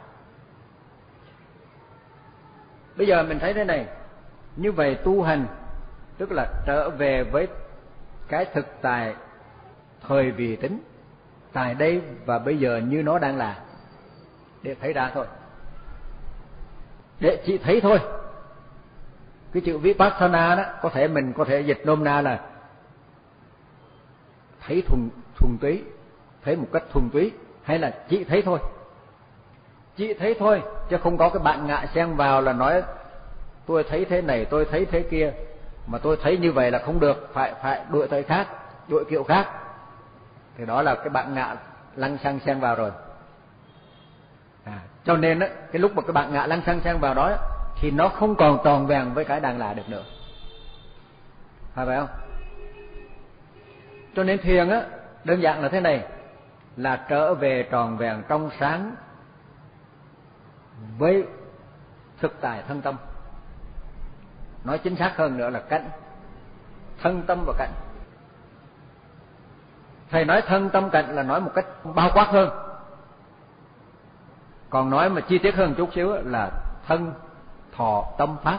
Bây giờ mình thấy thế này, như vậy tu hành tức là trở về với cái thực tại thời vị tính tại đây và bây giờ như nó đang là, để thấy ra thôi, để chỉ thấy thôi. Cái chữ Vipassana đó có thể mình có thể dịch nôm na là thấy thuần túy, thấy một cách thuần túy, hay là chỉ thấy thôi. Chỉ thấy thôi, chứ không có cái bạn ngạ xen vào là nói tôi thấy thế này, tôi thấy thế kia, mà tôi thấy như vậy là không được, phải đổi thời khác, đổi kiểu khác. Thì đó là cái bạn ngạ lăng xăng xen vào rồi. Cho nên á, cái lúc mà các bạn ngã lăng xăng vào đó thì nó không còn tròn vẹn với cái đang là được nữa, phải không? Cho nên thiền á đơn giản là thế này, là trở về tròn vẹn trong sáng với thực tại thân tâm. Nói chính xác hơn nữa là cảnh, thân tâm và cảnh. Thầy nói thân tâm cảnh là nói một cách bao quát hơn, còn nói mà chi tiết hơn chút xíu là thân thọ tâm pháp.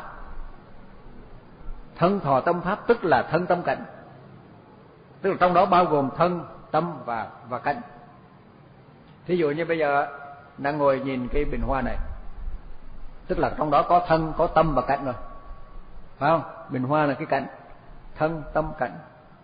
Thân thọ tâm pháp tức là thân tâm cảnh, tức là trong đó bao gồm thân tâm và cảnh. Thí dụ như bây giờ đang ngồi nhìn cái bình hoa này, tức là trong đó có thân, có tâm và cảnh rồi, phải không? Bình hoa là cái cảnh, thân tâm cảnh.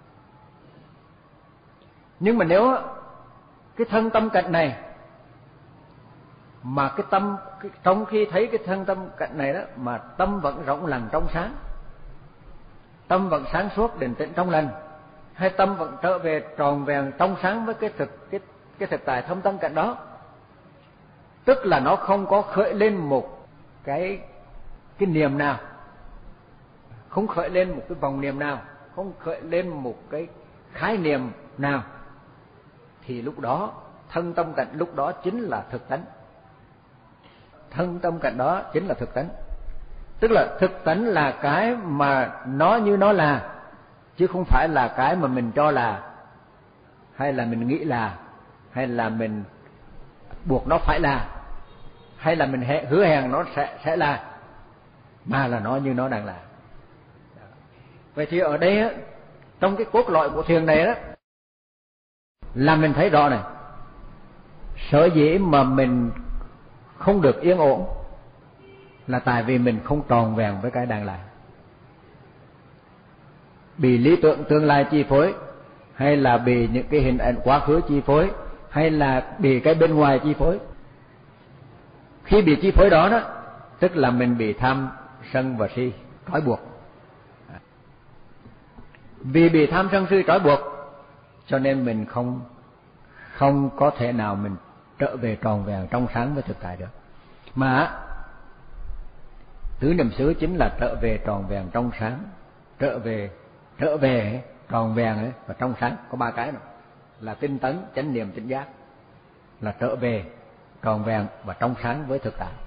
Nhưng mà nếu cái thân tâm cảnh này mà cái tâm, trong khi thấy cái thân tâm cảnh này đó mà tâm vẫn rộng lặng trong sáng, tâm vẫn sáng suốt định tĩnh trong lành, hay tâm vẫn trở về tròn vẹn trong sáng với cái thực tại thâm tâm cảnh đó, tức là nó không có khởi lên một cái niềm nào, không khởi lên một cái vòng niệm nào, không khởi lên một cái khái niệm nào, thì lúc đó thân tâm cảnh lúc đó chính là thực tánh. Thân tâm cảnh đó chính là thực tánh. Tức là thực tánh là cái mà nó như nó là, chứ không phải là cái mà mình cho là, hay là mình nghĩ là, hay là mình buộc nó phải là, hay là mình hứa hẹn nó sẽ là, mà là nó như nó đang là. Vậy thì ở đây á, trong cái cốt lõi của thiền này đó, là mình thấy rõ này, sở dĩ mà mình không được yên ổn là tại vì mình không tròn vẹn với cái đang là. Bị lý tưởng tương lai chi phối, hay là bị những cái hình ảnh quá khứ chi phối, hay là bị cái bên ngoài chi phối. Khi bị chi phối đó, tức là mình bị tham, sân và si trói buộc. Vì bị tham sân si trói buộc, cho nên mình không có thể nào mình trở về tròn vẹn trong sáng với thực tại được. Mà tứ niệm xứ chính là trở về tròn vẹn trong sáng, trở về tròn vẹn ấy, và trong sáng có ba cái rồi, là tinh tấn, chánh niệm, tỉnh giác, là trở về tròn vẹn và trong sáng với thực tại.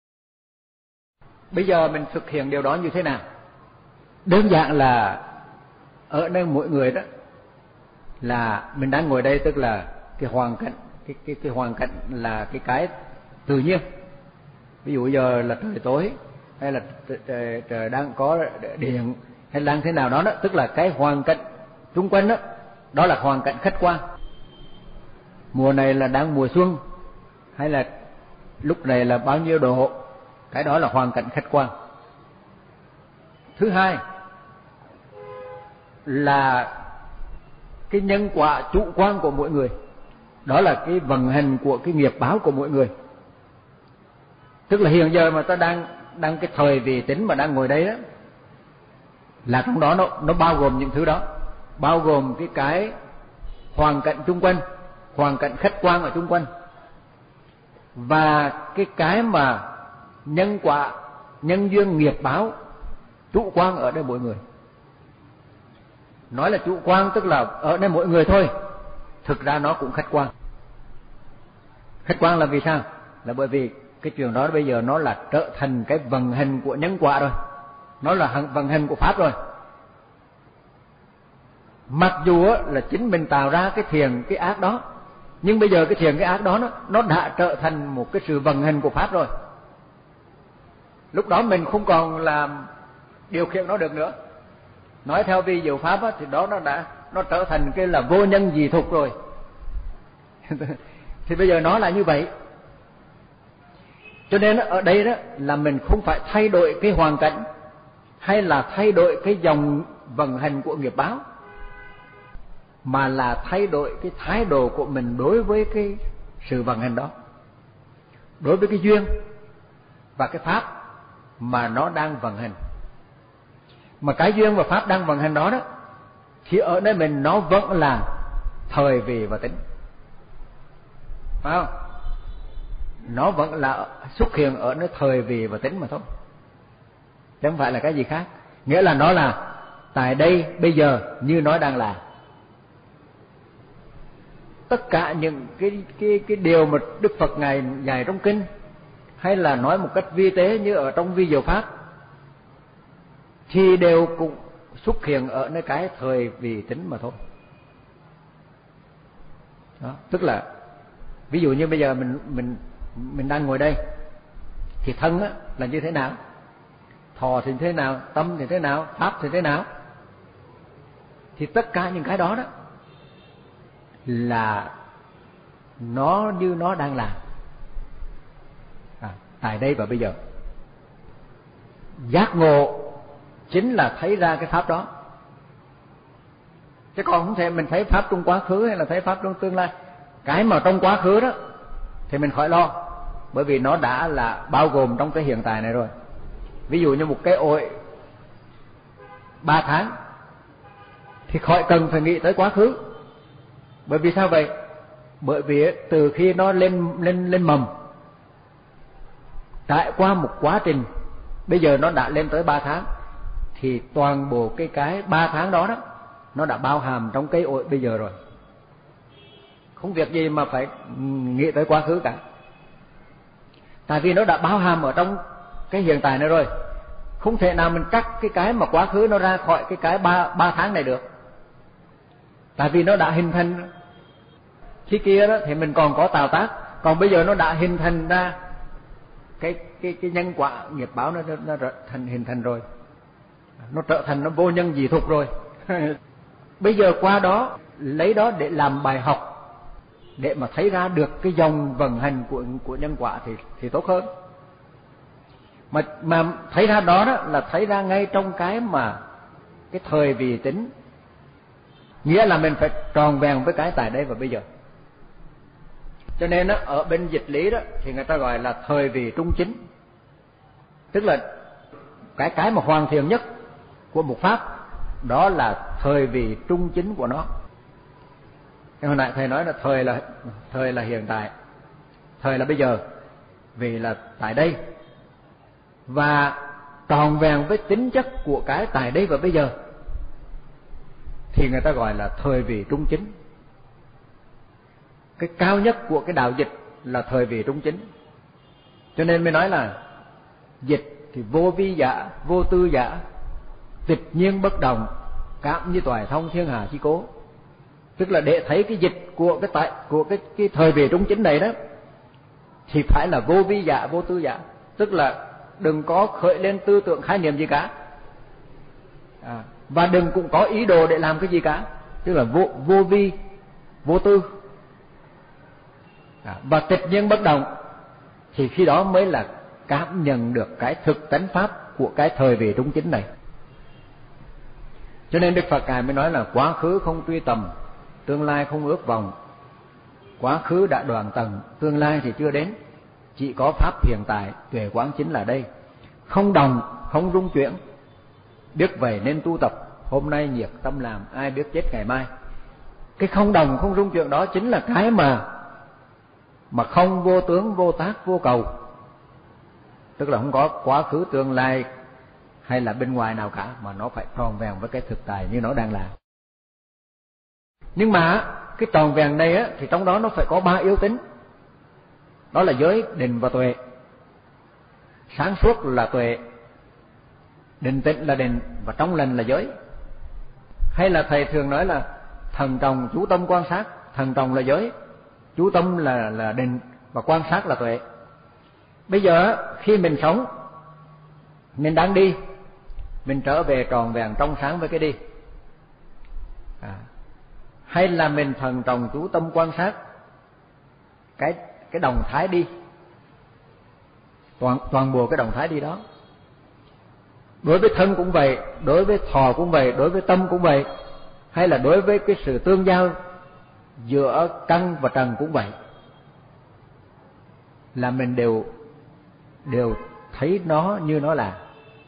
Bây giờ mình thực hiện điều đó như thế nào? Đơn giản là ở đây mỗi người đó, là mình đang ngồi đây, tức là cái hoàn cảnh, cái hoàn cảnh là cái tự nhiên. Ví dụ giờ là trời tối, hay là trời đang có điện, hay đang thế nào đó, tức là cái hoàn cảnh xung quanh đó, đó là hoàn cảnh khách quan. Mùa này là đang mùa xuân, hay là lúc này là bao nhiêu độ, cái đó là hoàn cảnh khách quan. Thứ hai là cái nhân quả chủ quan của mỗi người, đó là cái vận hành của cái nghiệp báo của mỗi người. Tức là hiện giờ mà ta đang cái thời vì tính mà đang ngồi đây đó, là trong đó nó bao gồm những thứ đó, bao gồm cái hoàn cảnh chung quanh, hoàn cảnh khách quan ở chung quanh, và cái mà nhân quả, nhân duyên, nghiệp báo chủ quan ở đây mỗi người. Nói là chủ quan tức là ở đây mỗi người thôi, thực ra nó cũng khách quan. Khách quan là vì sao? Là bởi vì cái chuyện đó bây giờ nó là trở thành cái vận hành của nhân quả rồi, nó là vận hành của pháp rồi. Mặc dù là chính mình tạo ra cái thiện, cái ác đó, nhưng bây giờ cái thiện, cái ác đó nó đã trở thành một cái sự vận hành của pháp rồi. Lúc đó mình không còn làm điều khiển nó được nữa. Nói theo vi diệu pháp á, thì đó nó trở thành cái là vô nhân dị thục rồi. Thì bây giờ nó là như vậy. Cho nên ở đây đó là mình không phải thay đổi cái hoàn cảnh, hay là thay đổi cái dòng vận hành của nghiệp báo, mà là thay đổi cái thái độ của mình đối với cái sự vận hành đó, đối với cái duyên và cái pháp mà nó đang vận hành. Mà cái duyên và pháp đang vận hành đó đó, thì ở đây mình nó vẫn là thời vì và tính, phải không? nó vẫn là xuất hiện ở nơi thời vị và tính mà thôi, chứ không phải là cái gì khác. Nghĩa là nó là tại đây bây giờ như nó đang là. Tất cả những cái điều mà Đức Phật ngài dạy trong kinh, hay là nói một cách vi tế như ở trong vi diệu pháp, thì đều cũng xuất hiện ở nơi cái thời vị tính mà thôi. Đó, tức là ví dụ như bây giờ mình đang ngồi đây, thì thân á là như thế nào, thọ thì thế nào, tâm thì thế nào, pháp thì thế nào, thì tất cả những cái đó đó là nó như nó đang làm tại đây và bây giờ. Giác ngộ chính là thấy ra cái pháp đó, chứ còn không thể mình thấy pháp trong quá khứ hay là thấy pháp trong tương lai. Cái mà trong quá khứ đó thì mình khỏi lo, bởi vì nó đã là bao gồm trong cái hiện tại này rồi. Ví dụ như một cái ổi 3 tháng thì khỏi cần phải nghĩ tới quá khứ. Bởi vì sao vậy? Bởi vì từ khi nó lên mầm, trải qua một quá trình, bây giờ nó đã lên tới 3 tháng, thì toàn bộ cái 3 tháng đó đó nó đã bao hàm trong cái ổi bây giờ rồi. Không việc gì mà phải nghĩ tới quá khứ cả, tại vì nó đã bao hàm ở trong cái hiện tại này rồi. Không thể nào mình cắt cái mà quá khứ nó ra khỏi cái 3 tháng này được, tại vì nó đã hình thành. Khi kia đó thì mình còn có tạo tác, còn bây giờ nó đã hình thành ra cái nhân quả nghiệp báo, nó hình thành rồi, nó trở thành nó vô nhân dị thục rồi. Bây giờ qua đó lấy đó để làm bài học, để mà thấy ra được cái dòng vận hành của nhân quả thì tốt hơn. Mà thấy ra đó là thấy ra ngay trong cái thời vị tính, nghĩa là mình phải tròn vẹn với cái tại đây và bây giờ. Cho nên ở bên dịch lý đó thì người ta gọi là thời vị trung chính, tức là cái mà hoàn thiện nhất của một pháp đó là thời vị trung chính của nó. Hồi nãy thầy nói là thời là hiện tại, thời là bây giờ, vì là tại đây, và tròn vẹn với tính chất của cái tại đây và bây giờ thì người ta gọi là thời vị trung chính. Cái cao nhất của cái đạo dịch là thời vị trung chính. Cho nên mới nói là dịch thì vô vi giả, vô tư giả, tịch nhiên bất động, cảm như toại thông thiên hà chi cố. Tức là để thấy cái dịch của cái thời vị trung chính này đó thì phải là vô vi giả, vô tư giả, tức là đừng có khởi lên tư tưởng khái niệm gì cả, và đừng cũng có ý đồ để làm cái gì cả, tức là vô vi, vô tư, và tịch nhiên bất động, thì khi đó mới là cảm nhận được cái thực tánh pháp của cái thời vị trung chính này. Cho nên Đức Phật ngài mới nói là quá khứ không truy tầm, tương lai không ước vọng. Quá khứ đã đoạn tầng, tương lai thì chưa đến, chỉ có pháp hiện tại tuệ quán chính là đây. Không đồng, không rung chuyển, biết vậy nên tu tập, hôm nay nhiệt tâm làm, ai biết chết ngày mai. Cái không đồng, không rung chuyển đó chính là cái mà không vô tướng, vô tác, vô cầu. Tức là không có quá khứ, tương lai hay là bên ngoài nào cả, mà nó phải tròn vẹn với cái thực tại như nó đang là. Nhưng mà cái tròn vẹn này á, thì trong đó nó phải có 3 yếu tính. Đó là giới, định và tuệ. Sáng suốt là tuệ, định tĩnh là định, và trong lành là giới. Hay là thầy thường nói là thần trọng chú tâm quan sát. Thần trọng là giới, chú tâm là định, và quan sát là tuệ. Bây giờ khi mình sống, mình đang đi, mình trở về tròn vẹn trong sáng với cái đi, hay là mình thần trọng chú tâm quan sát cái động thái đi, toàn bộ cái động thái đi đó. Đối với thân cũng vậy, đối với thọ cũng vậy, đối với tâm cũng vậy, hay là đối với cái sự tương giao giữa căn và trần cũng vậy, là mình đều thấy nó như nó là.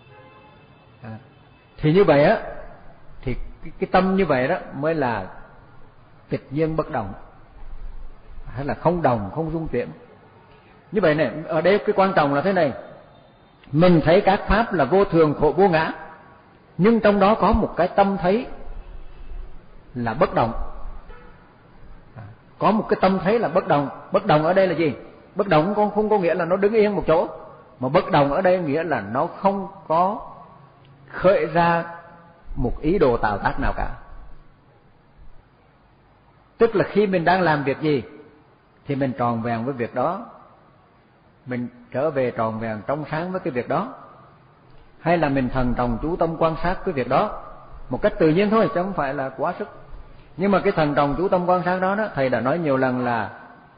Thì như vậy á, thì cái tâm như vậy đó mới là tịch nhiên bất động, hay là không đồng, không rung chuyển. Như vậy này, ở đây cái quan trọng là thế này, mình thấy các pháp là vô thường khổ vô ngã, nhưng trong đó có một cái tâm thấy là bất động. Có một cái tâm thấy là bất động. Bất động ở đây là gì? Bất động không có nghĩa là nó đứng yên một chỗ, mà bất động ở đây nghĩa là nó không có khởi ra một ý đồ tạo tác nào cả. Tức là khi mình đang làm việc gì thì mình tròn vẹn với việc đó, mình trở về tròn vẹn trong sáng với cái việc đó, hay là mình thần trọng chú tâm quan sát cái việc đó một cách tự nhiên thôi, chứ không phải là quá sức. Nhưng mà cái thần trọng chú tâm quan sát đó, thầy đã nói nhiều lần là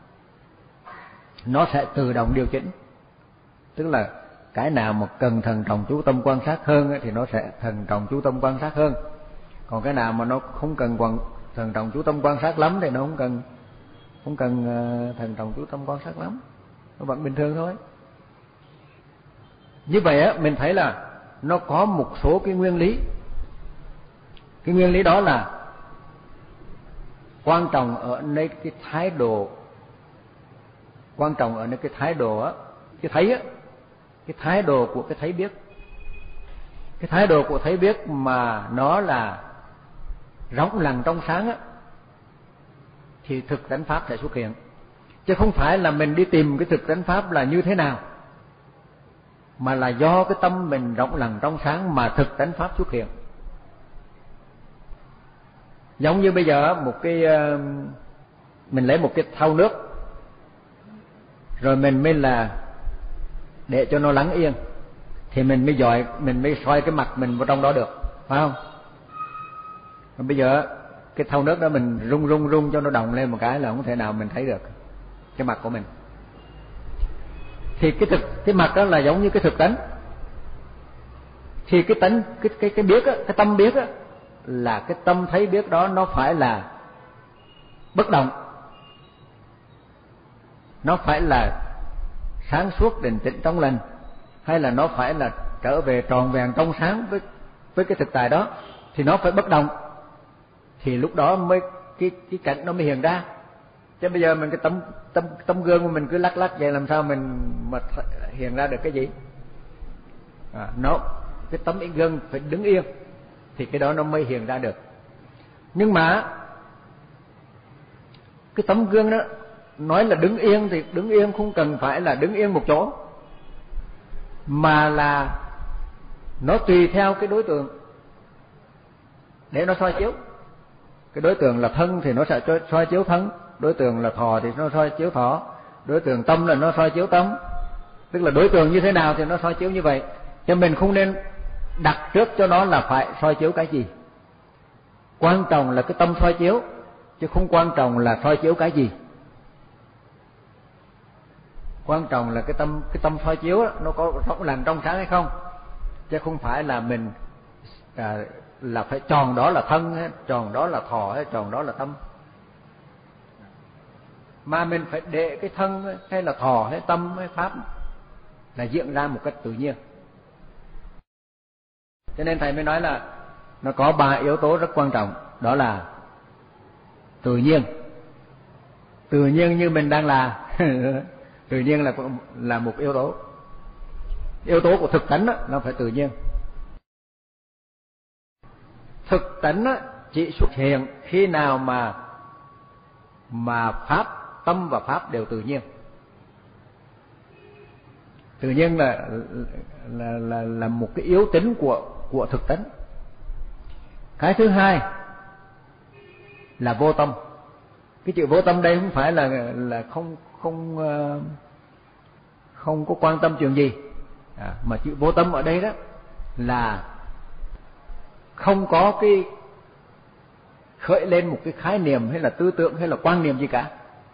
nó sẽ tự động điều chỉnh. Tức là cái nào mà cần thần trọng chú tâm quan sát hơn thì nó sẽ thần trọng chú tâm quan sát hơn, còn cái nào mà nó không cần thần trọng chú tâm quan sát lắm thì nó không cần thần trọng chú tâm quan sát lắm, nó vẫn bình thường thôi. Như vậy á, mình thấy là nó có một số cái nguyên lý. Cái nguyên lý đó là quan trọng ở nơi cái thái độ, quan trọng ở nơi cái thái độ á, cái thấy á, cái thái độ của cái thấy biết. Cái thái độ của thấy biết mà nó là rỗng lặng trong sáng á, thì thực tánh pháp sẽ xuất hiện. Chứ không phải là mình đi tìm cái thực tánh pháp là như thế nào, mà là do cái tâm mình rỗng lặng trong sáng mà thực tánh pháp xuất hiện. Giống như bây giờ mình lấy một cái thau nước, rồi mình mới là để cho nó lắng yên, thì mình mới soi cái mặt mình vào trong đó được, phải không? Còn bây giờ cái thau nước đó mình rung cho nó động lên một cái là không thể nào mình thấy được cái mặt của mình. Thì cái mặt đó là giống như cái thực tánh. Thì cái tánh, cái biết á, cái tâm biết á, là cái tâm thấy biết đó, nó phải là bất động, nó phải là sáng suốt định tĩnh trong lành, hay là nó phải là trở về tròn vẹn trong sáng với cái thực tại đó, thì nó phải bất động. Thì lúc đó mới cái cảnh nó mới hiện ra. Chứ bây giờ mình cái tấm gương của mình cứ lắc vậy, làm sao mình mà hiện ra được cái gì? Cái tấm gương phải đứng yên thì cái đó nó mới hiện ra được. Nhưng mà cái tấm gương đó nói là đứng yên thì đứng yên không cần phải là đứng yên một chỗ, mà là nó tùy theo cái đối tượng để nó soi chiếu. Cái đối tượng là thân thì nó sẽ soi chiếu thân, đối tượng là thọ thì nó soi chiếu thọ, đối tượng tâm là nó soi chiếu tâm. Tức là đối tượng như thế nào thì nó soi chiếu như vậy. Cho mình không nên đặt trước cho nó là phải soi chiếu cái gì. Quan trọng là cái tâm soi chiếu, chứ không quan trọng là soi chiếu cái gì. Quan trọng là cái tâm soi chiếu đó, nó có rỗng lặng trong sáng hay không, chứ không phải là mình là phải tròn đó là thân hay tròn đó là thọ hay tròn đó là tâm, mà mình phải để cái thân hay là thọ hay tâm hay pháp là diễn ra một cách tự nhiên. Cho nên thầy mới nói là nó có 3 yếu tố rất quan trọng, đó là tự nhiên. Tự nhiên như mình đang là tự nhiên là một yếu tố. Yếu tố của thực tánh đó, nó phải tự nhiên. Thực tánh đó, chỉ xuất hiện khi nào mà pháp, tâm và pháp đều tự nhiên. Tự nhiên là một cái yếu tính của thực tánh. Cái thứ hai là vô tâm. Cái chữ vô tâm đây không phải là không có quan tâm chuyện gì, mà chữ vô tâm ở đây đó là không có cái khởi lên một cái khái niệm hay là tư tưởng hay là quan niệm gì cả,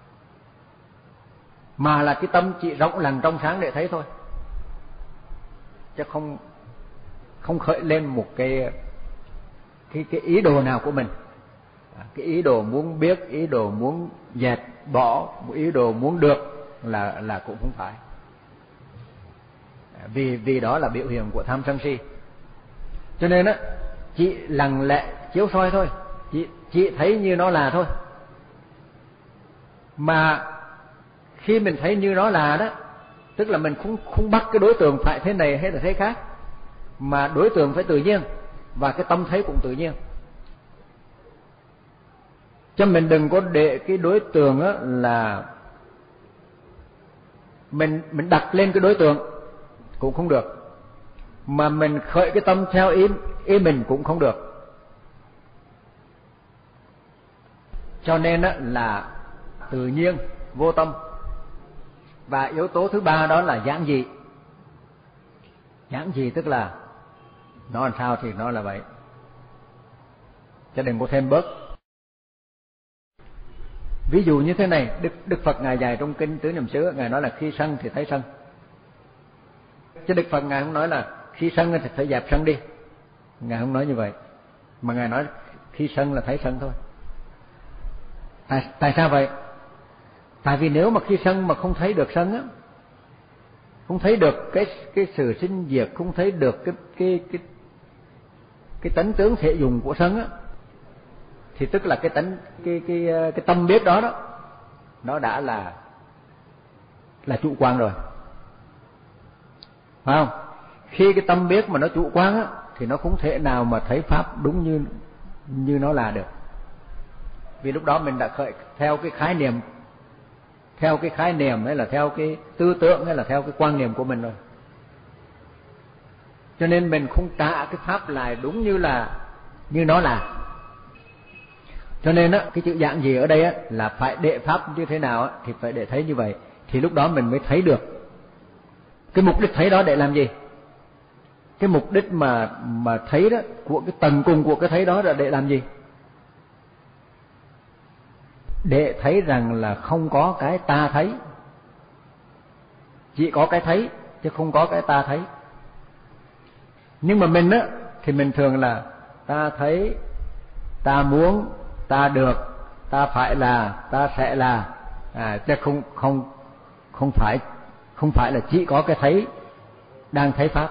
mà là cái tâm chỉ rỗng lặng trong sáng để thấy thôi, chứ không khởi lên một cái ý đồ nào của mình. Cái ý đồ muốn biết, ý đồ muốn dẹp bỏ, ý đồ muốn được là cũng không phải. Vì đó là biểu hiện của tham sân si. Cho nên á, chỉ lặng lẽ chiếu soi thôi, chỉ thấy như nó là thôi. Mà khi mình thấy như nó là đó, Tức là mình không bắt cái đối tượng phải thế này hay là thế khác, mà đối tượng phải tự nhiên và cái tâm thấy cũng tự nhiên. Cho mình đừng có để cái đối tượng á là mình đặt lên cái đối tượng cũng không được, mà mình khởi cái tâm theo ý mình cũng không được. Cho nên á là tự nhiên vô tâm. Và yếu tố thứ ba đó là giản dị. Giản dị tức là nó làm sao thì nó là vậy, chứ đừng có thêm bớt. Ví dụ như thế này, Đức Phật Ngài dạy trong kinh Tứ Niệm xứ, Ngài nói là khi sân thì thấy sân. Chứ Đức Phật Ngài không nói là khi sân thì phải dẹp sân đi. Ngài không nói như vậy, mà Ngài nói khi sân là thấy sân thôi. Tại sao vậy? Tại vì nếu mà khi sân mà không thấy được sân á, không thấy được cái sự sinh diệt, không thấy được cái tánh tướng thể dùng của sân á, thì tức là cái tâm biết đó nó đã là chủ quan rồi, phải không? Khi cái tâm biết mà nó chủ quan á thì nó không thể nào mà thấy pháp đúng như nó là được. Vì lúc đó mình đã khởi theo cái khái niệm hay là theo cái tư tưởng hay là theo cái quan niệm của mình rồi. Cho nên mình không trả cái pháp lại đúng như nó là. Cho nên á, cái chữ giản dị ở đây á là phải để pháp như thế nào á thì phải để thấy như vậy, thì lúc đó mình mới thấy được. Cái mục đích thấy đó để làm gì? Cái mục đích mà thấy đó, của cái tầng cùng của cái thấy đó là để làm gì? Để thấy rằng là không có cái ta thấy, chỉ có cái thấy chứ không có cái ta thấy. Nhưng mà mình á thì mình thường là ta thấy, ta muốn, ta được, ta phải là, ta sẽ là, chứ không phải là chỉ có cái thấy đang thấy pháp.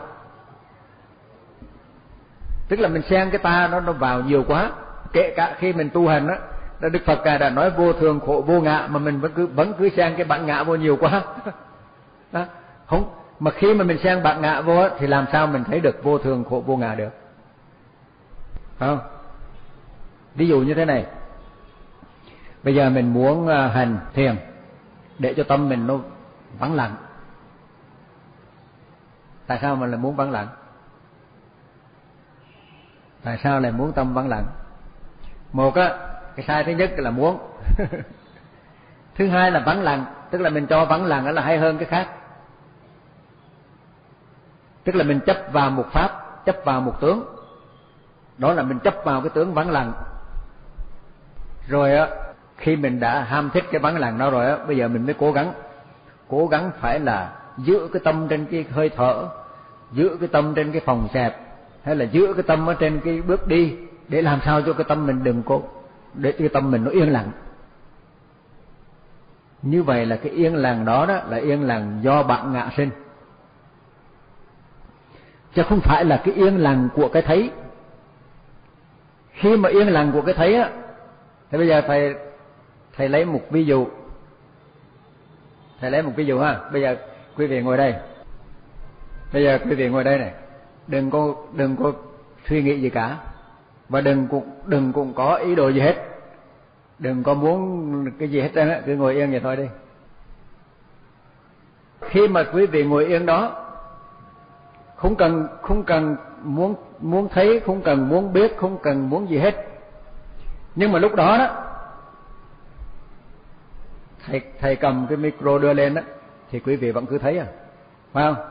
Tức là mình xen cái ta nó vào nhiều quá. Kể cả khi mình tu hành á, Đức Phật đã nói vô thường khổ vô ngã, mà mình vẫn cứ xen cái bản ngã vô nhiều quá. Đó, không, mà khi mà mình xen bản ngã vô á, thì làm sao mình thấy được vô thường khổ vô ngã được? Phải không? Ví dụ như thế này, bây giờ mình muốn hành thiền để cho tâm mình nó vắng lặng. Tại sao mình lại muốn vắng lặng? Tại sao lại muốn tâm vắng lặng? Một á, cái sai thứ nhất là muốn. Thứ hai là vắng lặng, tức là mình cho vắng lặng là hay hơn cái khác. Tức là mình chấp vào một pháp, chấp vào một tướng. Đó là mình chấp vào cái tướng vắng lặng. Rồi á, khi mình đã ham thích cái vắng lặng đó rồi á, bây giờ mình mới cố gắng phải là giữ cái tâm trên cái hơi thở, giữ cái tâm trên cái phòng xẹp, hay là giữ cái tâm ở trên cái bước đi, để làm sao cho cái tâm mình đừng có, để cái tâm mình nó yên lặng. Như vậy là cái yên lặng đó là yên lặng do bản ngã sinh, chứ không phải là cái yên lặng của cái thấy. Khi mà yên lặng của cái thấy á, thì bây giờ thầy lấy một ví dụ. Thầy lấy một ví dụ ha. Bây giờ quý vị ngồi đây. Bây giờ quý vị ngồi đây này, đừng có suy nghĩ gì cả, và đừng cũng có ý đồ gì hết, đừng có muốn cái gì hết trơn á, cứ ngồi yên vậy thôi đi. Khi mà quý vị ngồi yên đó, không cần muốn thấy, không cần muốn biết, không cần muốn gì hết. Nhưng mà lúc đó thầy cầm cái micro đưa lên thì quý vị vẫn cứ thấy phải không?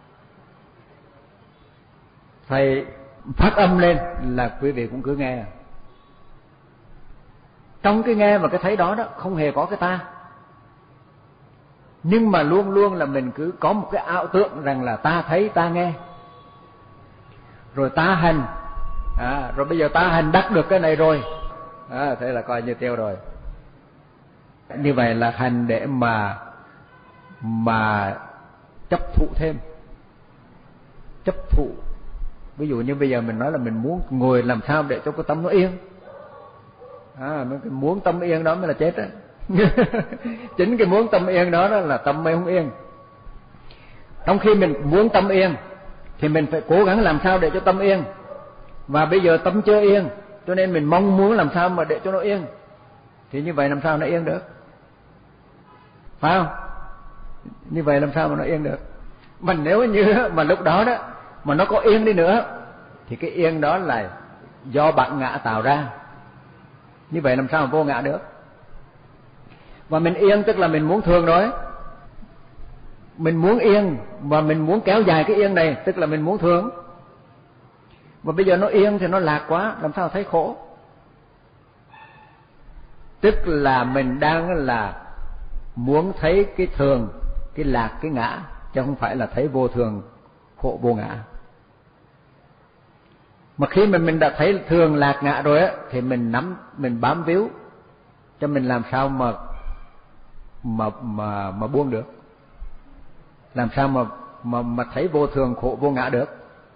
Thầy phát âm lên là quý vị cũng cứ nghe. Trong cái nghe và cái thấy đó không hề có cái ta, nhưng mà luôn luôn là mình cứ có một cái ảo tưởng rằng là ta thấy, ta nghe, rồi ta hành, rồi bây giờ ta hành đắc được cái này rồi, thế là coi như tiêu rồi. Như vậy là hành để mà chấp thụ thêm, chấp thụ. Ví dụ như bây giờ mình nói là mình muốn ngồi làm sao để cho cái tâm nó yên, muốn tâm yên đó mới là chết á. Chính cái muốn tâm yên đó là tâm mới không yên. Trong khi mình muốn tâm yên thì mình phải cố gắng làm sao để cho tâm yên. Và bây giờ tâm chưa yên, cho nên mình mong muốn làm sao mà để cho nó yên. Thì như vậy làm sao nó yên được? Phải không? Như vậy làm sao mà nó yên được? Mà nếu như mà lúc đó đó mà nó có yên đi nữa thì cái yên đó là do bản ngã tạo ra. Như vậy làm sao mà vô ngã được? Và mình yên tức là mình muốn thường rồi. Mình muốn yên và mình muốn kéo dài cái yên này, tức là mình muốn thường. Và bây giờ nó yên thì nó lạc quá, làm sao thấy khổ? Tức là mình đang là muốn thấy cái thường, cái lạc, cái ngã, chứ không phải là thấy vô thường, khổ, vô ngã. Mà khi mà mình đã thấy thường, lạc, ngã rồi á, thì mình mình bám víu, cho mình làm sao mà buông được? Làm sao mà thấy vô thường, khổ, vô ngã được?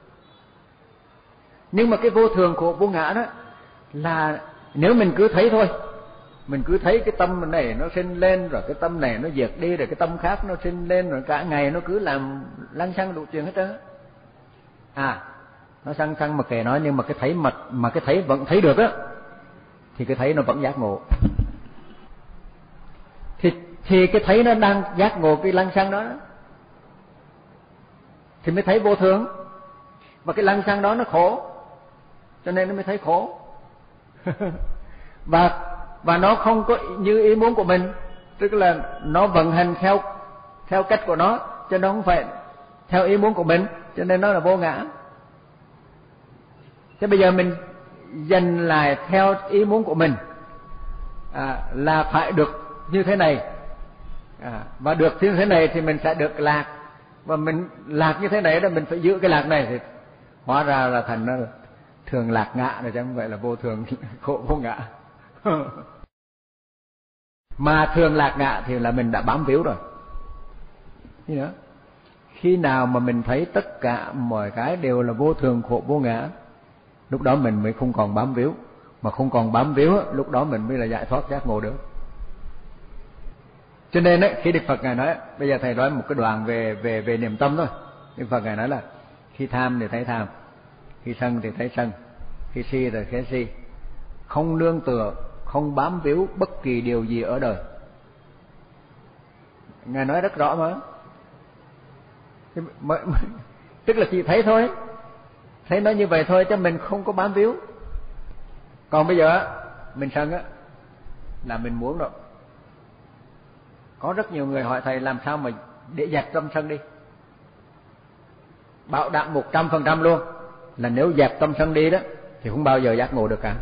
Nhưng mà cái vô thường, khổ, vô ngã đó là nếu mình cứ thấy thôi, mình cứ thấy cái tâm này nó sinh lên, rồi cái tâm này nó diệt đi, rồi cái tâm khác nó sinh lên, rồi cả ngày nó cứ làm lăng xăng đủ chuyện hết trơn. Nó xăng xăng mà kệ nó, nhưng mà cái thấy mà cái thấy vẫn thấy được á, thì cái thấy nó vẫn giác ngộ. Thì cái thấy nó đang giác ngộ cái lăng xăng đó, thì mới thấy vô thường. Và cái lăng xăng đó nó khổ, cho nên nó mới thấy khổ. Và nó không có như ý muốn của mình, tức là nó vận hành theo cách của nó, chứ nó không phải theo ý muốn của mình, cho nên nó là vô ngã. Thế bây giờ mình dành lại theo ý muốn của mình, là phải được như thế này, và được như thế này thì mình sẽ được lạc, và mình lạc như thế này đó mình phải giữ cái lạc này, thì hóa ra là thành nó thường lạc ngã rồi, chứ không phải là vô thường khổ vô ngã. Mà thường lạc ngã thì là mình đã bám víu rồi. Gì nữa? Khi nào mà mình thấy tất cả mọi cái đều là vô thường, khổ, vô ngã, lúc đó mình mới không còn bám víu. Mà không còn bám víu, lúc đó mình mới là giải thoát, giác ngộ được. Cho nên ấy, khi Đức Phật Ngài nói, bây giờ Thầy nói một cái đoạn về niệm tâm thôi. Đức Phật Ngài nói là khi tham thì thấy tham, khi sân thì thấy sân, khi si thì thấy si, không nương tựa, không bám víu bất kỳ điều gì ở đời. Ngài nói rất rõ mà. Tức là chỉ thấy thôi, thấy nó như vậy thôi, chứ mình không có bám víu. Còn bây giờ mình sân á là mình muốn rồi. Có rất nhiều người hỏi Thầy làm sao mà để dẹp tâm sân đi. Bảo đảm 100% luôn là nếu dẹp tâm sân đi đó thì không bao giờ giác ngộ được cả.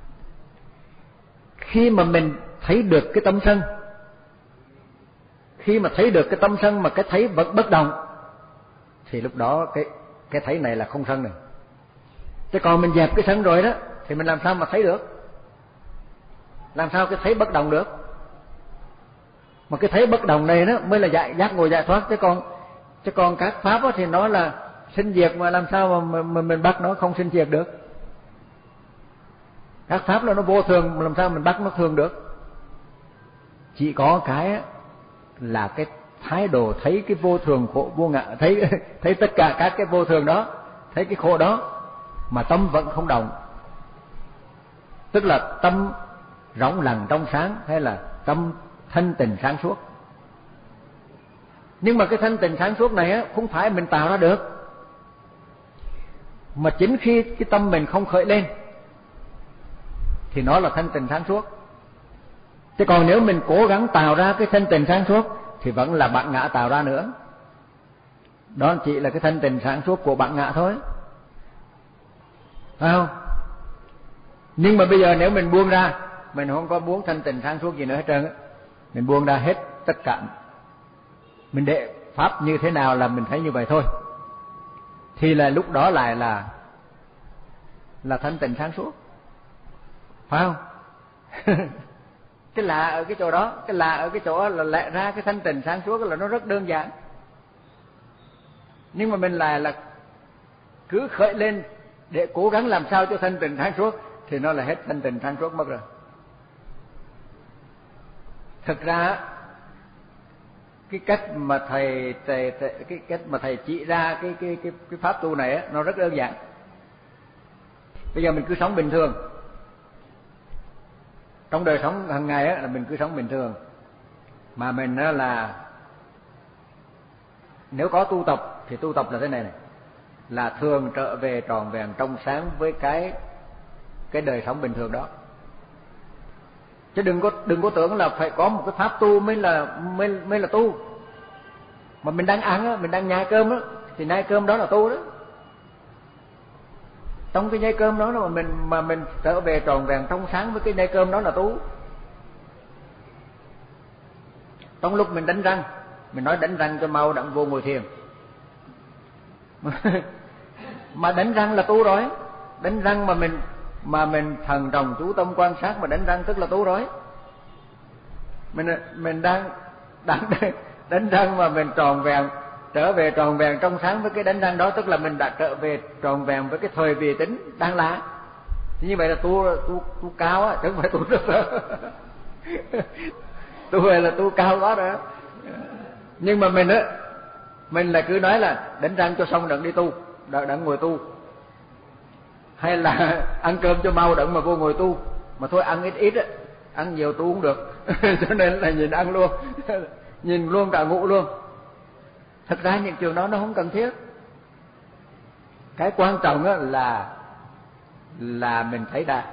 Khi mà mình thấy được cái tâm sân, khi mà thấy được cái tâm sân mà cái thấy vẫn bất động, thì lúc đó cái thấy này là không sân này. Chứ còn mình dẹp cái sân rồi đó thì mình làm sao mà thấy được? Làm sao cái thấy bất động được? Mà cái thấy bất động này đó mới là giác ngộ, giải thoát. Chứ còn các pháp thì nó là sinh diệt, mà làm sao mà mình bắt nó không sinh diệt được? Các pháp là nó vô thường, mà làm sao mình bắt nó thường được? Chỉ có cái là cái thái độ thấy cái vô thường, khổ, vô ngã, thấy tất cả các cái vô thường đó, thấy cái khổ đó mà tâm vẫn không động. Tức là tâm rỗng lặng trong sáng, hay là tâm thanh tịnh sáng suốt. Nhưng mà cái thanh tịnh sáng suốt này á không phải mình tạo ra được, mà chính khi cái tâm mình không khởi lên thì nó là thanh tịnh sáng suốt. Chứ còn nếu mình cố gắng tạo ra cái thanh tịnh sáng suốt thì vẫn là bản ngã tạo ra nữa. Đó chỉ là cái thanh tịnh sáng suốt của bản ngã thôi, phải không? Nhưng mà bây giờ nếu mình buông ra, mình không có muốn thanh tịnh sáng suốt gì nữa hết trơn á, mình buông ra hết tất cả, mình để pháp như thế nào là mình thấy như vậy thôi, thì là lúc đó lại là thanh tịnh sáng suốt, phải không? Cái lạ ở cái chỗ đó, cái lạ ở cái chỗ là lẽ ra cái thanh tịnh sáng suốt là nó rất đơn giản, nhưng mà mình lại là cứ khởi lên để cố gắng làm sao cho thanh tịnh sáng suốt, thì nó là hết thanh tịnh sáng suốt mất rồi. Thực ra cái cách mà thầy cái cách mà thầy chỉ ra cái pháp tu này á, nó rất đơn giản. Bây giờ mình cứ sống bình thường, trong đời sống hàng ngày á, là mình cứ sống bình thường, mà mình á là nếu có tu tập thì tu tập là thế này này, là thường trở về tròn vẹn trong sáng với cái đời sống bình thường đó. Chứ đừng có tưởng là phải có một cái pháp tu mới là tu. Mà mình đang ăn á, mình đang nhai cơm á, thì nhai cơm đó là tu đó. Trong cái nhai cơm đó mà mình trở về tròn vẹn trong sáng với cái nhai cơm đó là tu. Trong lúc mình đánh răng, mình nói đánh răng cho mau đặng vô ngồi thiền. Mà đánh răng là tu rồi. Đánh răng mà mình thần trọng chú tâm quan sát mà đánh răng tức là tu rồi. Mình đang đánh răng mà mình tròn vẹn, trở về tròn vẹn trong sáng với cái đánh răng đó, tức là mình đã trở về tròn vẹn với cái thời vị tính đang là. Như vậy là tu cao á, chứ không phải tu rất là tu này là tu cao quá rồi. Nhưng mà mình là cứ nói là đánh răng cho xong đặng đi tu, đặng ngồi tu, hay là ăn cơm cho mau đặng mà vô ngồi tu. Mà thôi ăn ít á, ăn nhiều tu cũng được. Cho nên là nhìn ăn luôn, nhìn luôn cả ngủ luôn. Thật ra những trường đó nó không cần thiết. Cái quan trọng á là mình thấy ra.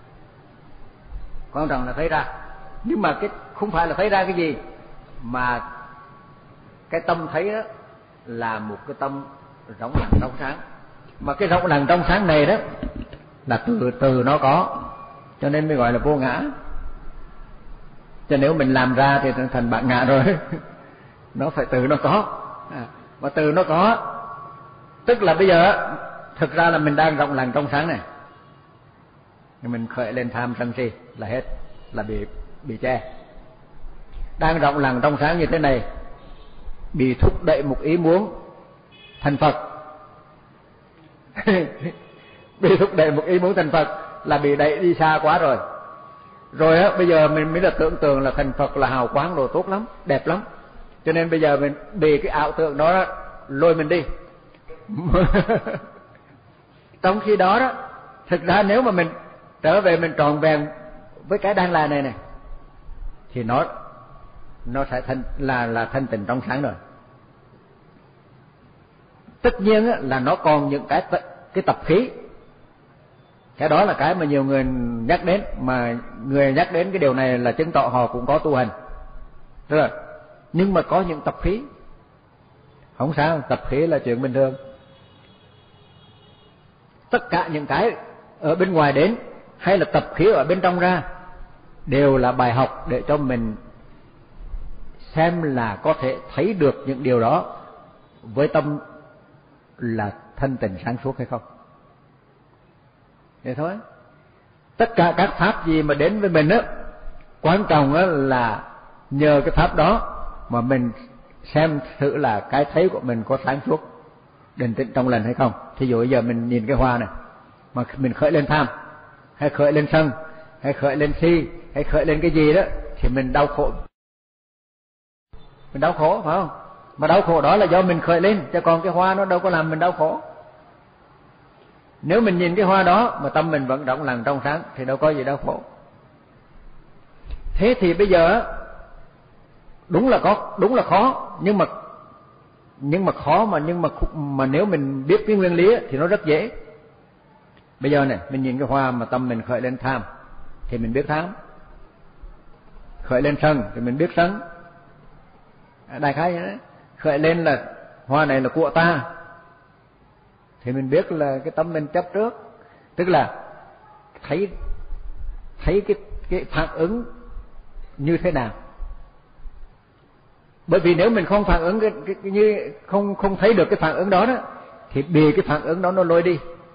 Quan trọng là thấy ra. Nhưng mà cái không phải là thấy ra cái gì, mà cái tâm thấy đó là một cái tâm rộng lặng trong sáng. Mà cái rộng lặng trong sáng này đó là từ nó có, cho nên mới gọi là vô ngã. Chứ nếu mình làm ra thì thành bạn ngã rồi. Nó phải từ nó có. Mà từ nó có tức là bây giờ thực ra là mình đang rộng lặng trong sáng này, nhưng mình khởi lên tham sân si là hết, là bị che. Đang rộng lặng trong sáng như thế này, bị thúc đẩy một ý muốn thành Phật. Bị thúc đẩy một ý muốn thành Phật là bị đẩy đi xa quá rồi. Rồi á, bây giờ mình mới là tưởng tượng là thành Phật là hào quang đồ tốt lắm, đẹp lắm. Cho nên bây giờ mình bị cái ảo tưởng đó lôi mình đi. Trong khi đó đó, thực ra nếu mà mình trở về mình tròn vẹn với cái đang là này thì nó sẽ là thanh tịnh trong sáng rồi. Tất nhiên là nó còn những cái tập khí. Cái đó là cái mà nhiều người nhắc đến, mà người nhắc đến cái điều này là chứng tỏ họ cũng có tu hành. Rồi, nhưng mà có những tập khí không sao, tập khí là chuyện bình thường. Tất cả những cái ở bên ngoài đến hay là tập khí ở bên trong ra đều là bài học để cho mình xem là có thể thấy được những điều đó với tâm là thanh tịnh sáng suốt hay không. Vậy thôi. Tất cả các pháp gì mà đến với mình á, quan trọng á là nhờ cái pháp đó mà mình xem thử là cái thấy của mình có sáng suốt, định tĩnh trong lành hay không. Thí dụ bây giờ mình nhìn cái hoa này mà mình khởi lên tham, hay khởi lên sân, hay khởi lên si, hay khởi lên cái gì đó thì mình đau khổ. Mình đau khổ phải không? Mà đau khổ đó là do mình khởi lên, chứ còn cái hoa nó đâu có làm mình đau khổ. Nếu mình nhìn cái hoa đó mà tâm mình vẫn rộng lặng trong sáng thì đâu có gì đau khổ. Thế thì bây giờ đúng là khó, nhưng mà khó mà nếu mình biết cái nguyên lý thì nó rất dễ. Bây giờ này, mình nhìn cái hoa mà tâm mình khởi lên tham thì mình biết tham, khởi lên sân thì mình biết sân. Đại khái vậy đấy. Khởi lên là hoa này là của ta thì mình biết là cái tâm mình chấp trước, tức là thấy cái phản ứng như thế nào. Bởi vì nếu mình không phản ứng như không thấy được cái phản ứng đó thì bị cái phản ứng đó nó lôi đi.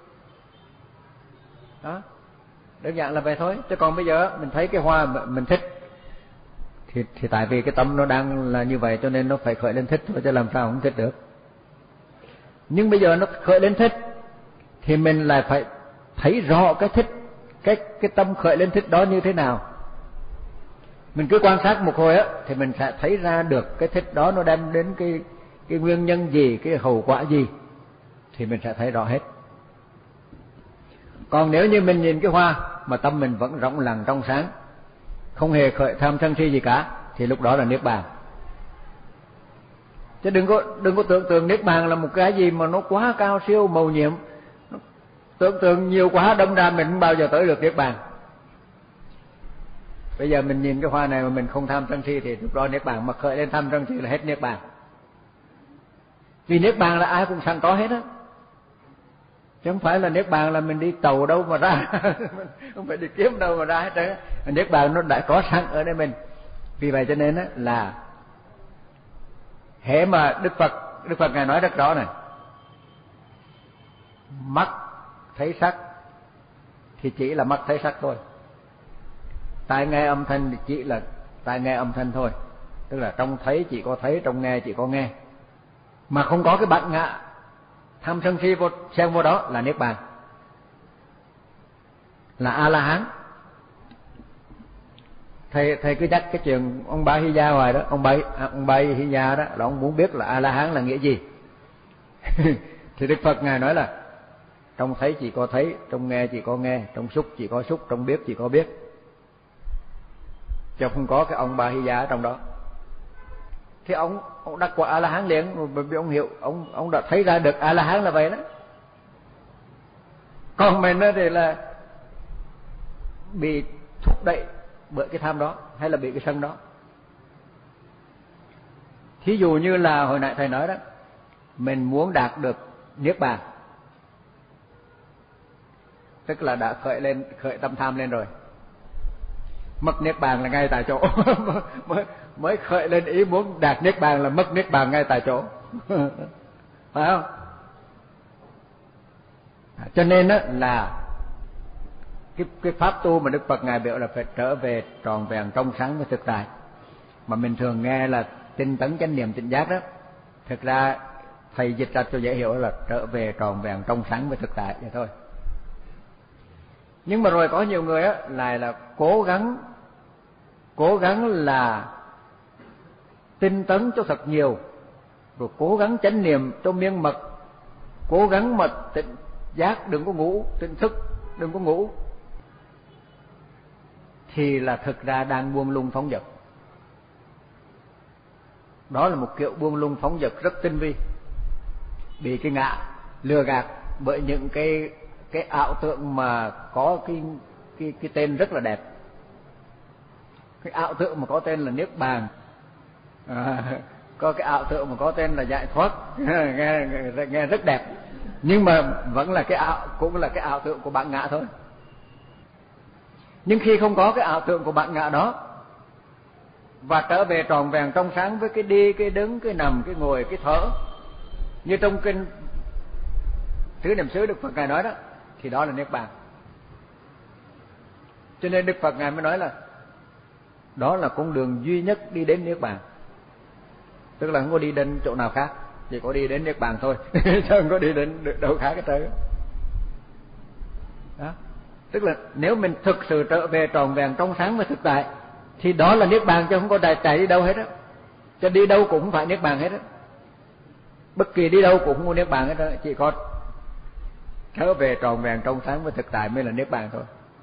Đó, đơn giản là vậy thôi. Chứ còn bây giờ mình thấy cái hoa mình thích thì tại vì cái tâm nó đang là như vậy cho nên nó phải khởi lên thích thôi, chứ làm sao không thích được. Nhưng bây giờ nó khởi lên thích thì mình lại phải thấy rõ cái thích, cái tâm khởi lên thích đó như thế nào. Mình cứ quan sát một hồi á thì mình sẽ thấy ra được cái thích đó nó đem đến cái nguyên nhân gì, cái hậu quả gì, thì mình sẽ thấy rõ hết. Còn nếu như mình nhìn cái hoa mà tâm mình vẫn rộng lặng trong sáng, không hề khởi tham sân si gì cả, thì lúc đó là niết bàn. Chứ đừng có tưởng tượng niết bàn là một cái gì mà nó quá cao siêu mầu nhiệm, tưởng tượng nhiều quá đâm ra mình không bao giờ tới được niết bàn. Bây giờ mình nhìn cái hoa này mà mình không tham sân si thì lúc đó niết bàn, mà khởi lên tham sân si là hết niết bàn. Vì niết bàn là ai cũng sẵn có hết á, chứ không phải là niết bàn là mình đi tàu đâu mà ra không phải đi kiếm đâu mà ra hết trơn. Niết bàn nó đã có sẵn ở đây mình. Vì vậy cho nên á là hễ mà Đức Phật ngài nói rất rõ này, mắt thấy sắc thì chỉ là mắt thấy sắc thôi, tai nghe âm thanh thì chỉ là tai nghe âm thanh thôi, tức là trong thấy chỉ có thấy, trong nghe chỉ có nghe, mà không có cái bản ngã tham sân si xen vô đó là niết bàn, là A La Hán. Thầy cứ nhắc cái chuyện ông Ba Hy Gia hoài đó, ông Ba Hy Gia đó là ông muốn biết là A La Hán là nghĩa gì. Thì Đức Phật ngài nói là trong thấy chỉ có thấy, trong nghe chỉ có nghe, trong xúc chỉ có xúc, trong biết chỉ có biết, chứ không có cái ông Ba Hy Gia ở trong đó. Thì ông đắc quả A La Hán liền, bởi vì ông hiểu, ông đã thấy ra được A La Hán là vậy đó. Còn mình đó thì là bị thúc đẩy bởi cái tham đó, hay là bị cái sân đó. Thí dụ như là hồi nãy thầy nói đó, mình muốn đạt được niết bàn, tức là đã khởi tâm tham lên rồi. Mất niết bàn là ngay tại chỗ. mới khởi lên ý muốn đạt niết bàn là mất niết bàn ngay tại chỗ. Phải không? Cho nên đó là cái pháp tu mà Đức Phật ngài biểu là phải trở về tròn vẹn trong sáng với thực tại, mà mình thường nghe là tinh tấn chánh niệm tỉnh giác đó. Thực ra thầy dịch ra cho dễ hiểu là trở về tròn vẹn trong sáng với thực tại vậy thôi. Nhưng mà rồi có nhiều người á lại là cố gắng là tinh tấn cho thật nhiều, rồi cố gắng chánh niệm cho miên mật, cố gắng mà tỉnh giác đừng có ngủ, tỉnh thức đừng có ngủ, thì là thực ra đang buông lung phóng dật. Đó là một kiểu buông lung phóng dật rất tinh vi, bị cái ngã lừa gạt bởi những cái ảo tượng mà có cái tên rất là đẹp. Cái ảo tượng mà có tên là niết bàn, có cái ảo tượng mà có tên là giải thoát, nghe rất đẹp, nhưng mà vẫn là cũng là cái ảo tượng của bản ngã thôi. Nhưng khi không có cái ảo tượng của bản ngã đó, và trở về tròn vẹn trong sáng với cái đi, cái đứng, cái nằm, cái ngồi, cái thở, như trong kinh Tứ Niệm xứ Đức Phật ngài nói đó, thì đó là niết bàn. Cho nên Đức Phật ngài mới nói là đó là con đường duy nhất đi đến niết bàn, tức là không có đi đến chỗ nào khác, chỉ có đi đến niết bàn thôi, chứ không có đi đến đâu khác hết trơn. Đó, tức là nếu mình thực sự trở về tròn vẹn trong sáng và thực tại, thì đó là niết bàn, chứ không có chạy đi đâu hết á. Cho đi đâu cũng không phải niết bàn hết á, bất kỳ đi đâu cũng không có niết bàn hết á, chỉ có trở về tròn vẹn trong sáng và thực tại mới là niết bàn thôi.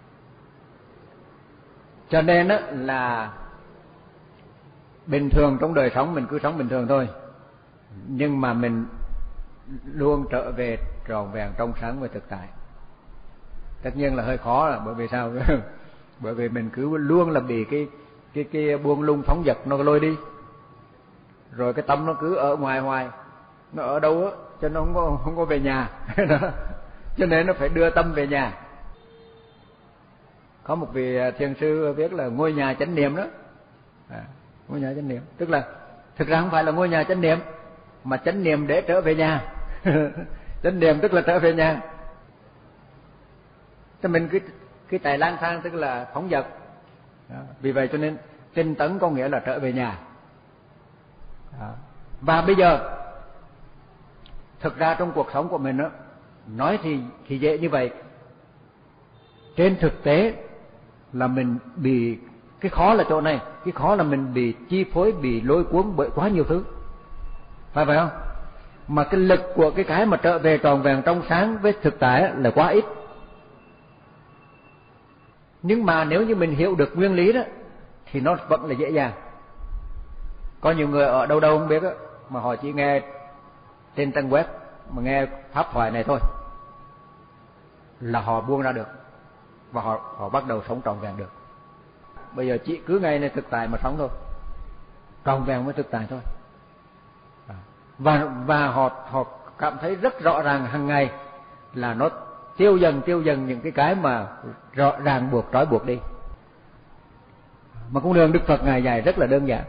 Cho nên á là bình thường trong đời sống mình cứ sống bình thường thôi, nhưng mà mình luôn trở về tròn vẹn trong sáng và thực tại. Tất nhiên là hơi khó, là bởi vì sao? Bởi vì mình cứ luôn là bị cái buông lung phóng dật nó lôi đi, rồi cái tâm nó cứ ở ngoài hoài, nó ở đâu á, cho nó không có về nhà. Cho nên nó phải đưa tâm về nhà. Có một vị thiền sư viết là ngôi nhà chánh niệm đó. Ngôi nhà chánh niệm tức là thực ra không phải là ngôi nhà chánh niệm, mà chánh niệm để trở về nhà. Chánh niệm tức là trở về nhà. Cho mình cái tài lang thang tức là phóng dật. Vì vậy cho nên tinh tấn có nghĩa là trở về nhà. Và bây giờ thực ra trong cuộc sống của mình đó, nói thì dễ như vậy, trên thực tế là mình bị Cái khó là chỗ này, cái khó là mình bị chi phối, bị lôi cuốn bởi quá nhiều thứ, phải không? Mà cái lực của cái mà trở về tròn vẹn trong sáng với thực tại là quá ít. Nhưng mà nếu như mình hiểu được nguyên lý đó thì nó vẫn là dễ dàng. Có nhiều người ở đâu đâu không biết đó, mà họ chỉ nghe trên trang web mà nghe pháp thoại này thôi là họ buông ra được, và họ bắt đầu sống trọn vẹn được. Bây giờ chỉ cứ ngayในthực tại mà sống thôi, trọn vẹn với thực tại thôi. Và họ cảm thấy rất rõ ràng hàng ngày là nó tiêu dần những cái mà ràng buộc, trói buộc đi. Mà con đường Đức Phật Ngài dạy rất là đơn giản.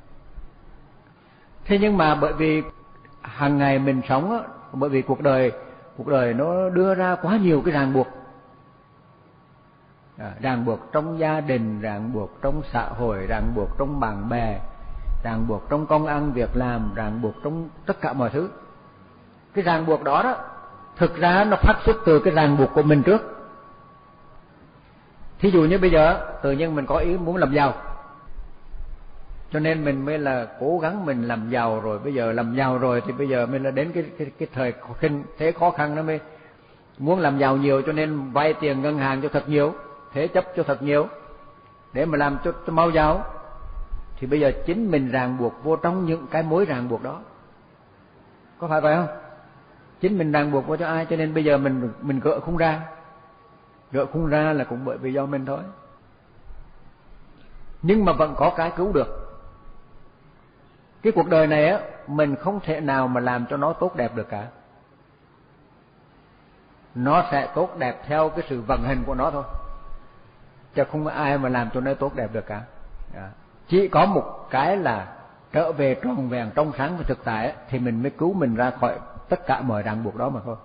Thế nhưng mà bởi vì hàng ngày mình sống á, bởi vì cuộc đời nó đưa ra quá nhiều cái ràng buộc. Ràng buộc trong gia đình, ràng buộc trong xã hội, ràng buộc trong bạn bè, ràng buộc trong công ăn việc làm, ràng buộc trong tất cả mọi thứ. Cái ràng buộc đó đó, thực ra nó phát xuất từ cái ràng buộc của mình trước. Thí dụ như bây giờ tự nhiên mình có ý muốn làm giàu, cho nên mình mới là cố gắng mình làm giàu, rồi bây giờ làm giàu rồi thì bây giờ mình là đến cái thời thế khó khăn, nó mới muốn làm giàu nhiều, cho nên vay tiền ngân hàng cho thật nhiều, thế chấp cho thật nhiều để mà làm cho mau giàu. Thì bây giờ chính mình ràng buộc vô trong những cái mối ràng buộc đó, có phải vậy không? Chính mình ràng buộc vô cho ai, cho nên bây giờ mình gỡ không ra là cũng bởi vì do mình thôi. Nhưng mà vẫn có cái cứu được. Cái cuộc đời này á, mình không thể nào mà làm cho nó tốt đẹp được cả. Nó sẽ tốt đẹp theo cái sự vận hành của nó thôi, chứ không có ai mà làm cho nó tốt đẹp được cả. Chỉ có một cái là trở về tròn vẹn trong sáng và thực tại thì mình mới cứu mình ra khỏi tất cả mọi ràng buộc đó mà thôi.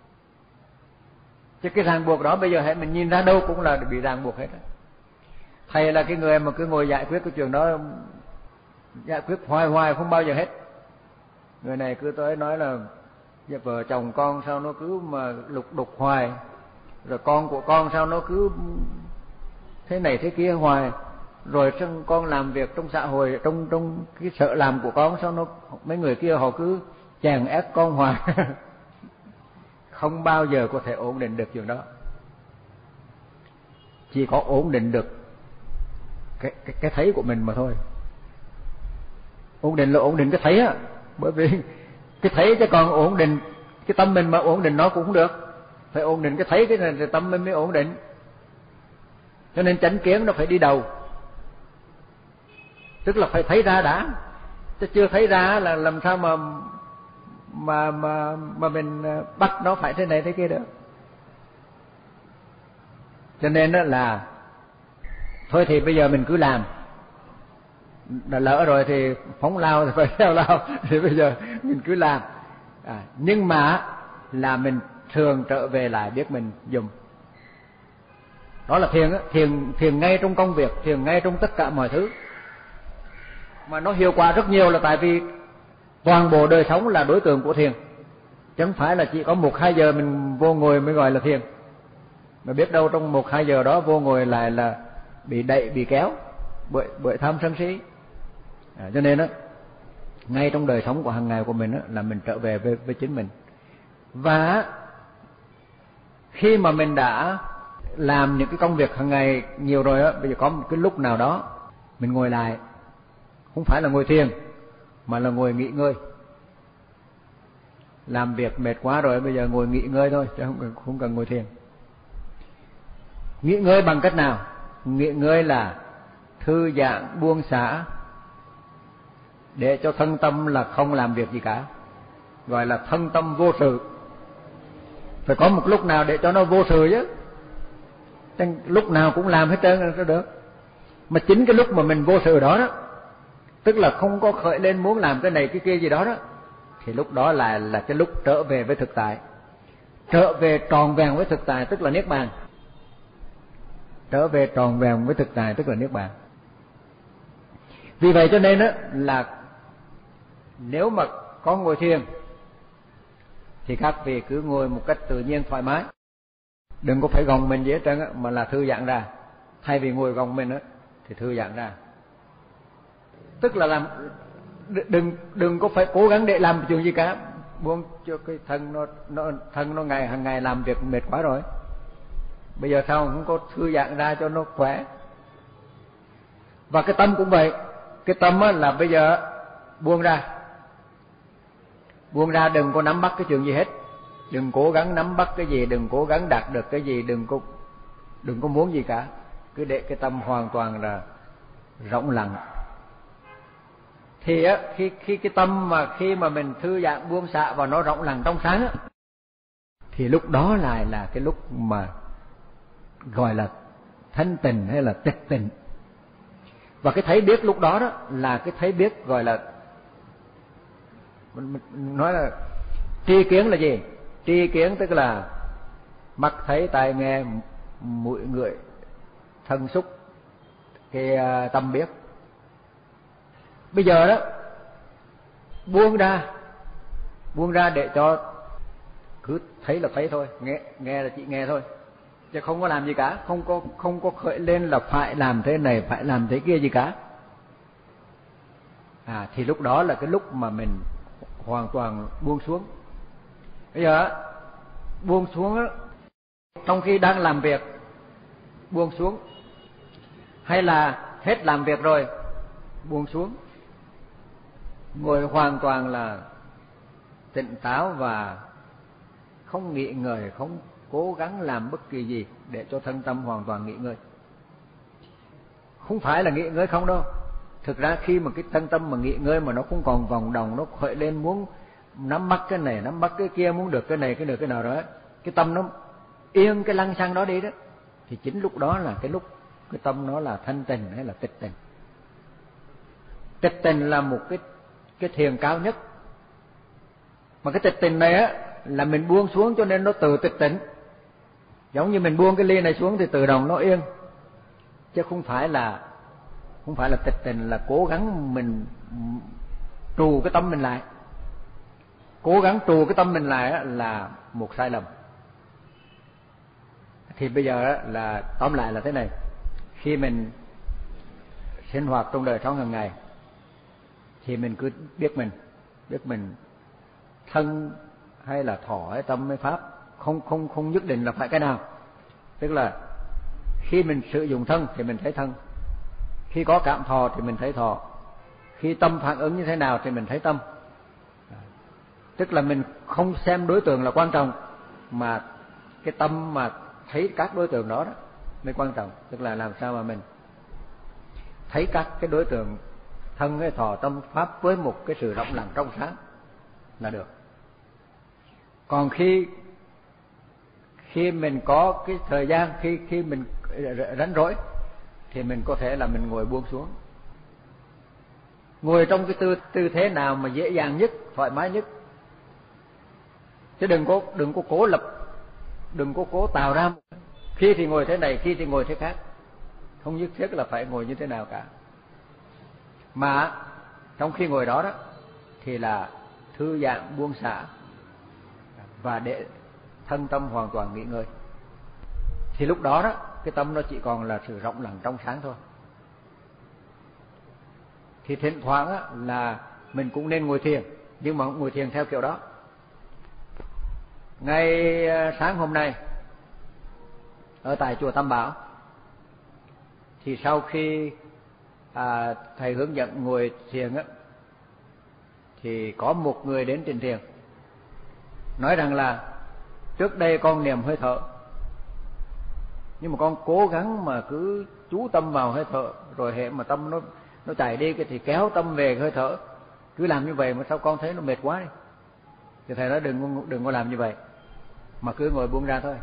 Chứ cái ràng buộc đó bây giờ hãy mình nhìn ra đâu cũng là bị ràng buộc hết. Thầy là cái người mà cứ ngồi giải quyết cái chuyện đó, giải quyết hoài không bao giờ hết. Người này cứ tới nói là vợ chồng con sao nó cứ mà lục đục hoài, rồi con của con sao nó cứ thế này thế kia hoài, rồi con làm việc trong xã hội, trong cái sở làm của con sao nó mấy người kia họ cứ chèn ép con hoài. Không bao giờ có thể ổn định được chuyện đó. Chỉ có ổn định được cái thấy của mình mà thôi. Ổn định là ổn định cái thấy á, bởi vì cái thấy chứ còn ổn định cái tâm mình mà ổn định nó cũng không được. Phải ổn định cái thấy cái này thì tâm mình mới ổn định. Cho nên chánh kiến nó phải đi đầu. Tức là phải thấy ra đã, chứ chưa thấy ra là làm sao mà mình bắt nó phải thế này thế kia được. Cho nên đó là thôi thì bây giờ mình cứ làm, đã lỡ rồi thì phóng lao thì phải theo lao, thì bây giờ mình cứ làm. Nhưng mà là mình thường trở về lại biết mình dùng. Đó là thiền á, thiền ngay trong công việc, thiền ngay trong tất cả mọi thứ. Mà nó hiệu quả rất nhiều là tại vì toàn bộ đời sống là đối tượng của thiền, chứ không phải là chỉ có 1-2 giờ mình vô ngồi mới gọi là thiền. Mà biết đâu trong 1-2 giờ đó vô ngồi lại là bị đẩy, bị kéo bởi tham sân si. Cho nên đó, ngay trong đời sống của hàng ngày của mình đó, là mình trở về với chính mình. Và khi mà mình đã làm những cái công việc hàng ngày nhiều rồi á, bây giờ có một cái lúc nào đó mình ngồi lại, không phải là ngồi thiền mà là ngồi nghỉ ngơi. Làm việc mệt quá rồi, bây giờ ngồi nghỉ ngơi thôi, chứ không cần ngồi thiền. Nghỉ ngơi bằng cách nào? Nghỉ ngơi là thư giãn, buông xả, để cho thân tâm là không làm việc gì cả, gọi là thân tâm vô sự. Phải có một lúc nào để cho nó vô sự chứ, lúc nào cũng làm hết trơn là được. Mà chính cái lúc mà mình vô sự đó đó, tức là không có khởi lên muốn làm cái này cái kia gì đó đó, thì lúc đó là cái lúc trở về với thực tại, trở về tròn vẹn với thực tại, tức là niết bàn. Trở về tròn vẹn với thực tại tức là niết bàn. Vì vậy cho nên đó là nếu mà có ngồi thiền thì các vị cứ ngồi một cách tự nhiên thoải mái, đừng có phải gồng mình gì hết trơn á, mà là thư giãn ra. Thay vì ngồi gồng mình á thì thư giãn ra. Tức là làm đừng có phải cố gắng để làm chuyện gì cả, buông cho cái thân nó hàng ngày làm việc mệt quá rồi. Bây giờ sao không có thư giãn ra cho nó khỏe. Và cái tâm cũng vậy, cái tâm là bây giờ buông ra, đừng có nắm bắt cái chuyện gì hết, đừng cố gắng nắm bắt cái gì, đừng cố gắng đạt được cái gì, đừng có muốn gì cả, cứ để cái tâm hoàn toàn là rỗng lặng. Thì khi cái tâm mà khi mà mình thư giãn buông xả và nó rộng lặng trong sáng thì lúc đó lại là cái lúc mà gọi là thanh tịnh hay là tịch tịnh. Và cái thấy biết lúc đó là cái thấy biết gọi là, mình nói là tri kiến là gì? Tri kiến tức là mắt thấy, tai nghe, mũi ngửi, thân xúc, cái tâm biết. Bây giờ đó buông ra để cho cứ thấy là thấy thôi, nghe là chỉ nghe thôi, chứ không có làm gì cả, không có khởi lên là phải làm thế này, phải làm thế kia gì cả. Thì lúc đó là cái lúc mà mình hoàn toàn buông xuống. Bây giờ buông xuống đó, trong khi đang làm việc buông xuống, hay là hết làm việc rồi buông xuống, ngồi hoàn toàn là tỉnh táo và không nghĩ ngợi, không cố gắng làm bất kỳ gì để cho thân tâm hoàn toàn nghỉ ngơi. Không phải là nghỉ ngơi không đâu. Thực ra khi mà cái thân tâm mà nghỉ ngơi mà nó không còn vòng đồng, nó khởi lên muốn nắm bắt cái này, nắm bắt cái kia, muốn được cái này, cái được cái nào đó, cái tâm nó yên cái lăng xăng đó đi đó, thì chính lúc đó là cái lúc cái tâm nó là thanh tịnh hay là tịch tịnh. Tịch tịnh là một cái thiền cao nhất. Mà cái tịch tịnh này là mình buông xuống cho nên nó tự tịch tịnh. Giống như mình buông cái ly này xuống thì tự động nó yên, chứ không phải là tịch tịnh là cố gắng mình trù cái tâm mình lại. Cố gắng trù cái tâm mình lại là một sai lầm. Thì bây giờ là tóm lại là thế này, khi mình sinh hoạt trong đời sống hàng ngày thì mình cứ biết mình thân hay là thọ hay tâm hay pháp, không nhất định là phải cái nào. Tức là khi mình sử dụng thân thì mình thấy thân, khi có cảm thọ thì mình thấy thọ, khi tâm phản ứng như thế nào thì mình thấy tâm. Tức là mình không xem đối tượng là quan trọng, mà cái tâm mà thấy các đối tượng đó mới quan trọng. Tức là làm sao mà mình thấy các cái đối tượng thân hay thọ tâm pháp với một cái sự rộng lặng trong sáng là được. Còn khi mình có cái thời gian, khi mình rảnh rỗi thì mình có thể là mình ngồi buông xuống, ngồi trong cái tư thế nào mà dễ dàng nhất, thoải mái nhất, chứ đừng có cố lập, đừng có cố tạo ra khi thì ngồi thế này, khi thì ngồi thế khác, không nhất thiết là phải ngồi như thế nào cả. Mà trong khi ngồi đó thì là thư giãn buông xả và để thân tâm hoàn toàn nghỉ ngơi. Thì lúc đó cái tâm nó chỉ còn là sự rộng lặng trong sáng thôi. Thì thỉnh thoảng là mình cũng nên ngồi thiền, nhưng mà không ngồi thiền theo kiểu đó. Ngay sáng hôm nay ở tại chùa Tam Bảo thì sau khi thầy hướng dẫn ngồi thiền thì có một người đến trình thiền nói rằng là trước đây con niệm hơi thở, nhưng mà con cố gắng mà cứ chú tâm vào hơi thở, rồi hệ mà tâm nó chạy đi thì kéo tâm về hơi thở, cứ làm như vậy mà sao con thấy nó mệt quá đi. Thì thầy nói đừng có làm như vậy, mà cứ ngồi buông ra thôi.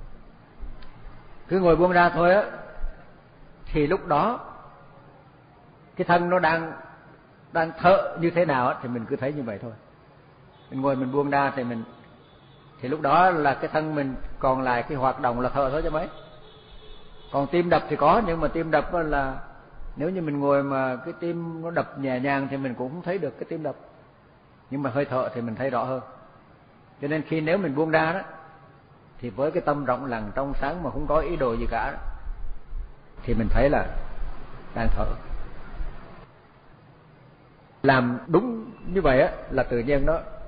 Cứ ngồi buông ra thôi thì lúc đó cái thân nó đang thở như thế nào thì mình cứ thấy như vậy thôi. Mình ngồi mình buông ra thì lúc đó là cái thân mình còn lại cái hoạt động là thở thôi chứ mấy. Còn tim đập thì có, nhưng mà tim đập là nếu như mình ngồi mà cái tim nó đập nhẹ nhàng thì mình cũng không thấy được cái tim đập, nhưng mà hơi thở thì mình thấy rõ hơn. Cho nên nếu mình buông ra thì với cái tâm rộng lặng trong sáng mà không có ý đồ gì cả thì mình thấy là đang thở. Làm đúng như vậy á là tự nhiên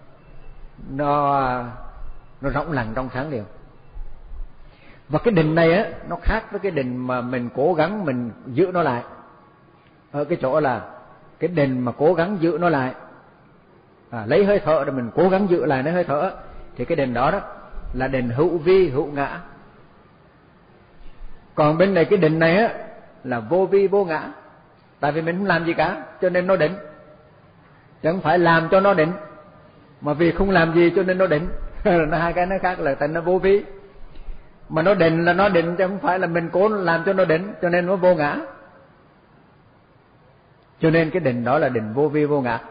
nó rộng lặng trong sáng liền. Và cái định này á nó khác với cái định mà mình cố gắng mình giữ nó lại. Ở cái chỗ là cái định mà cố gắng giữ nó lại, lấy hơi thở để mình cố gắng giữ lại lấy hơi thở, thì cái định đó là định hữu vi hữu ngã. Còn bên này cái định này á là vô vi vô ngã. Tại vì mình không làm gì cả cho nên nó định, chứ không phải làm cho nó định, mà vì không làm gì cho nên nó định. Nó hai cái nó khác, là thành nó vô vi. Mà nó định là nó định, chứ không phải là mình cố làm cho nó định, cho nên nó vô ngã. Cho nên cái định đó là định vô vi vô ngã.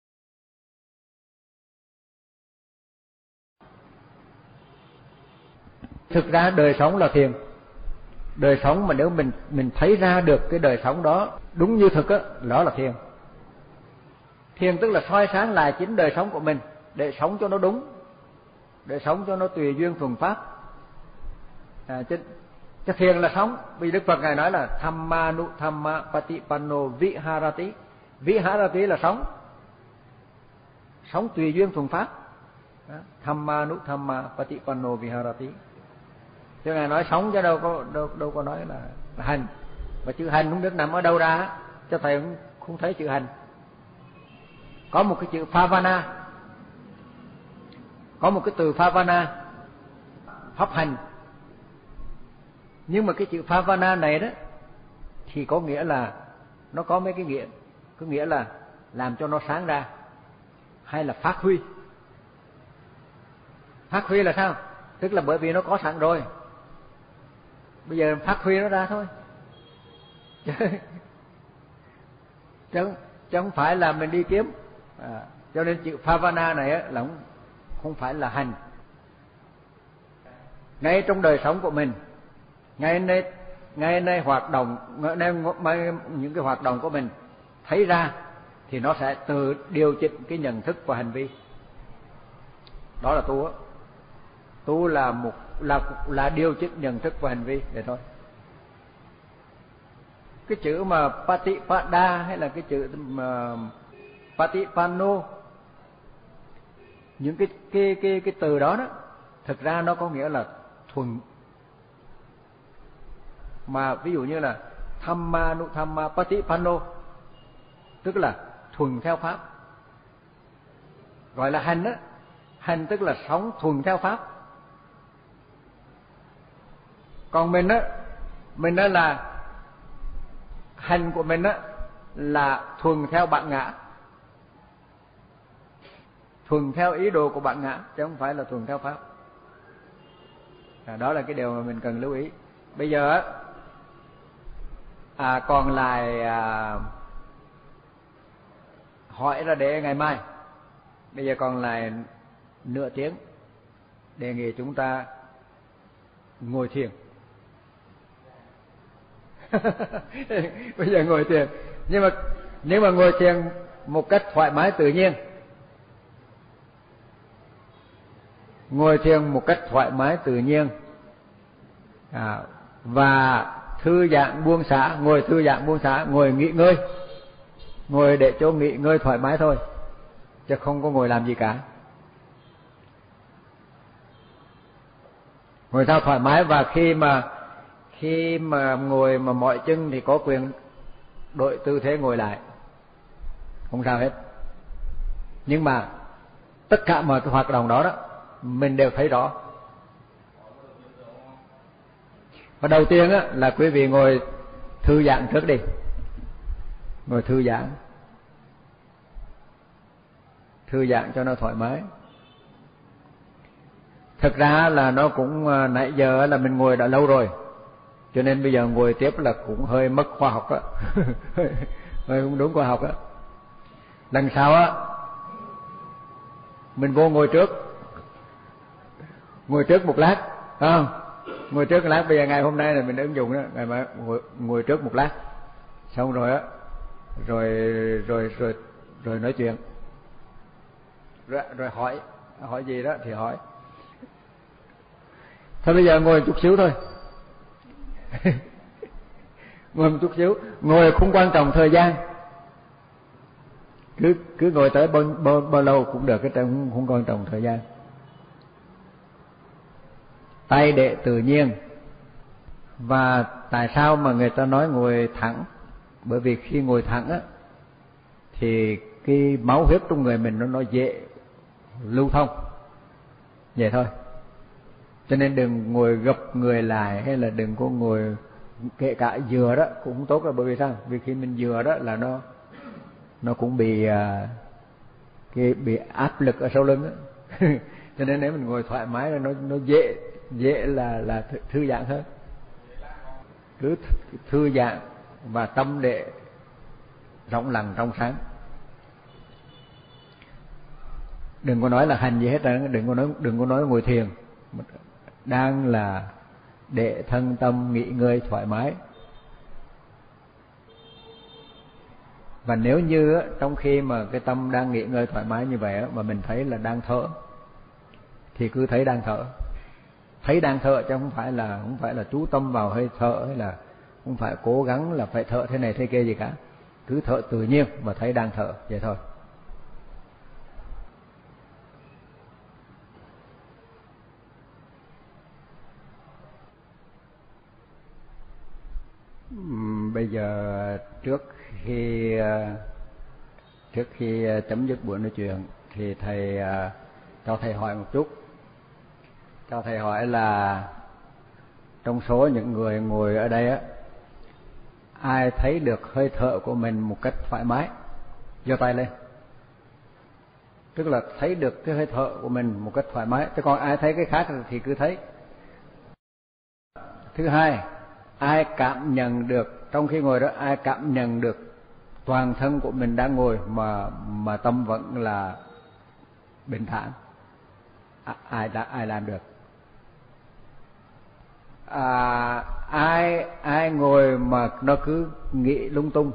Thực ra đời sống là thiền. Đời sống mà nếu mình thấy ra được cái đời sống đó đúng như thực á, đó là thiền. Thiền tức là soi sáng lại chính đời sống của mình để sống cho nó đúng, để sống cho nó tùy duyên thuần pháp. Chứ thiền là sống. Vì Đức Phật ngài nói là thamma nu thamma patipanno viharati. Viharati là sống tùy duyên thuần pháp. Thamma nu thamma patipanno viharati. Chứ ngài nói sống chứ đâu có nói là hành. Và chữ hành không biết nằm ở đâu ra, cho thầy không thấy chữ hành. Có một cái chữ Phavana, có một cái từ Phavana, pháp hành. Nhưng mà cái chữ Phavana này đó thì có nghĩa là nó có mấy cái nghĩa. Có nghĩa là làm cho nó sáng ra, hay là phát huy. Phát huy là sao? Tức là bởi vì nó có sẵn rồi, bây giờ phát huy nó ra thôi. Chứ không phải là mình đi kiếm. Cho nên chữ Phavana này là không phải là hành. Ngay trong đời sống của mình, ngay nay hoạt động, những cái hoạt động của mình thấy ra thì nó sẽ tự điều chỉnh cái nhận thức và hành vi. Đó là tu á. Tu là điều chỉnh nhận thức và hành vi vậy thôi. Cái chữ mà Patipada hay là cái chữ mà Patipanno, những cái từ đó thực ra nó có nghĩa là thuần. Mà ví dụ như là Thamma nu thamma patipanno, tức là thuần theo pháp. Gọi là hành á. Hành tức là sống thuần theo pháp. Còn mình là hành của mình là thuần theo bản ngã, thuần theo ý đồ của bản ngã, chứ không phải là thuần theo pháp. Đó là cái điều mà mình cần lưu ý. Bây giờ còn lại hỏi ra để ngày mai. Bây giờ còn lại nửa tiếng, đề nghị chúng ta ngồi thiền. Bây giờ ngồi thiền, nhưng mà ngồi thiền một cách thoải mái tự nhiên. Ngồi thiền một cách thoải mái tự nhiên, và thư giãn buông xả. Ngồi thư giãn buông xả, ngồi nghỉ ngơi, ngồi để cho nghỉ ngơi thoải mái thôi, chứ không có ngồi làm gì cả. Ngồi sao thoải mái, và khi mà ngồi mà mỏi chân thì có quyền đổi tư thế ngồi lại, không sao hết. Nhưng mà tất cả mọi cái hoạt động đó mình đều thấy rõ. Và đầu tiên là quý vị ngồi thư giãn trước đi. Ngồi thư giãn cho nó thoải mái. Thực ra là nó cũng nãy giờ là mình ngồi đã lâu rồi, cho nên bây giờ ngồi tiếp là cũng hơi mất khoa học đó. Hơi không đúng khoa học đó. Lần sau mình vô ngồi trước một lát, không? Ngồi trước một lát. Bây giờ ngày hôm nay là mình ứng dụng đó, ngày mai ngồi trước một lát, xong rồi rồi nói chuyện, rồi hỏi gì đó thì hỏi. Thôi bây giờ ngồi chút xíu thôi. ngồi một chút xíu, ngồi không quan trọng thời gian, cứ ngồi tới bao lâu cũng được, cái không quan trọng thời gian. Tay để tự nhiên. Và tại sao mà người ta nói ngồi thẳng? Bởi vì khi ngồi thẳng á thì cái máu huyết trong người mình nó dễ lưu thông, vậy thôi. Cho nên đừng ngồi gập người lại, hay là đừng có ngồi, kể cả dừa đó cũng không tốt đâu. Bởi vì sao? Vì khi mình dừa đó là nó cũng bị áp lực ở sau lưng á. Cho nên nếu mình ngồi thoải mái là nó dễ là thư giãn hơn. Cứ thư giãn và tâm để rộng lặng trong sáng. Đừng có nói là hành gì hết á, đừng có nói ngồi thiền, đang là để thân tâm nghỉ ngơi thoải mái. Và nếu như trong khi mà cái tâm đang nghỉ ngơi thoải mái như vậy mà mình thấy là đang thở, thì cứ thấy đang thở. Thấy đang thở chứ không phải là chú tâm vào hơi thở, hay là không phải cố gắng là phải thở thế này thế kia gì cả. Cứ thở tự nhiên mà thấy đang thở, vậy thôi. Bây giờ trước khi chấm dứt buổi nói chuyện thì thầy cho thầy hỏi một chút. Cho thầy hỏi là trong số những người ngồi ở đây á, ai thấy được hơi thở của mình một cách thoải mái? Giơ tay lên. Tức là thấy được cái hơi thở của mình một cách thoải mái. Chứ còn ai thấy cái khác thì cứ thấy. Thứ hai, ai cảm nhận được trong khi ngồi đó, ai cảm nhận được toàn thân của mình đang ngồi mà tâm vẫn là bình thản? Ai làm được? Ai ngồi mà nó cứ nghĩ lung tung?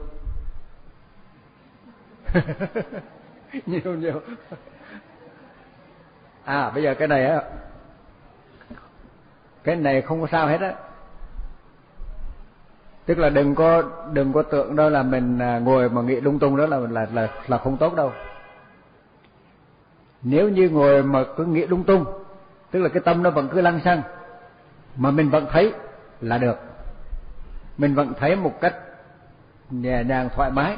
nhiều. Bây giờ cái này không có sao hết á. Tức là đừng có tưởng đó là mình ngồi mà nghĩ lung tung, đó là không tốt đâu. Nếu như ngồi mà cứ nghĩ lung tung, tức là cái tâm nó vẫn cứ lăng xăng, mà mình vẫn thấy là được. Mình vẫn thấy một cách nhẹ nhàng thoải mái,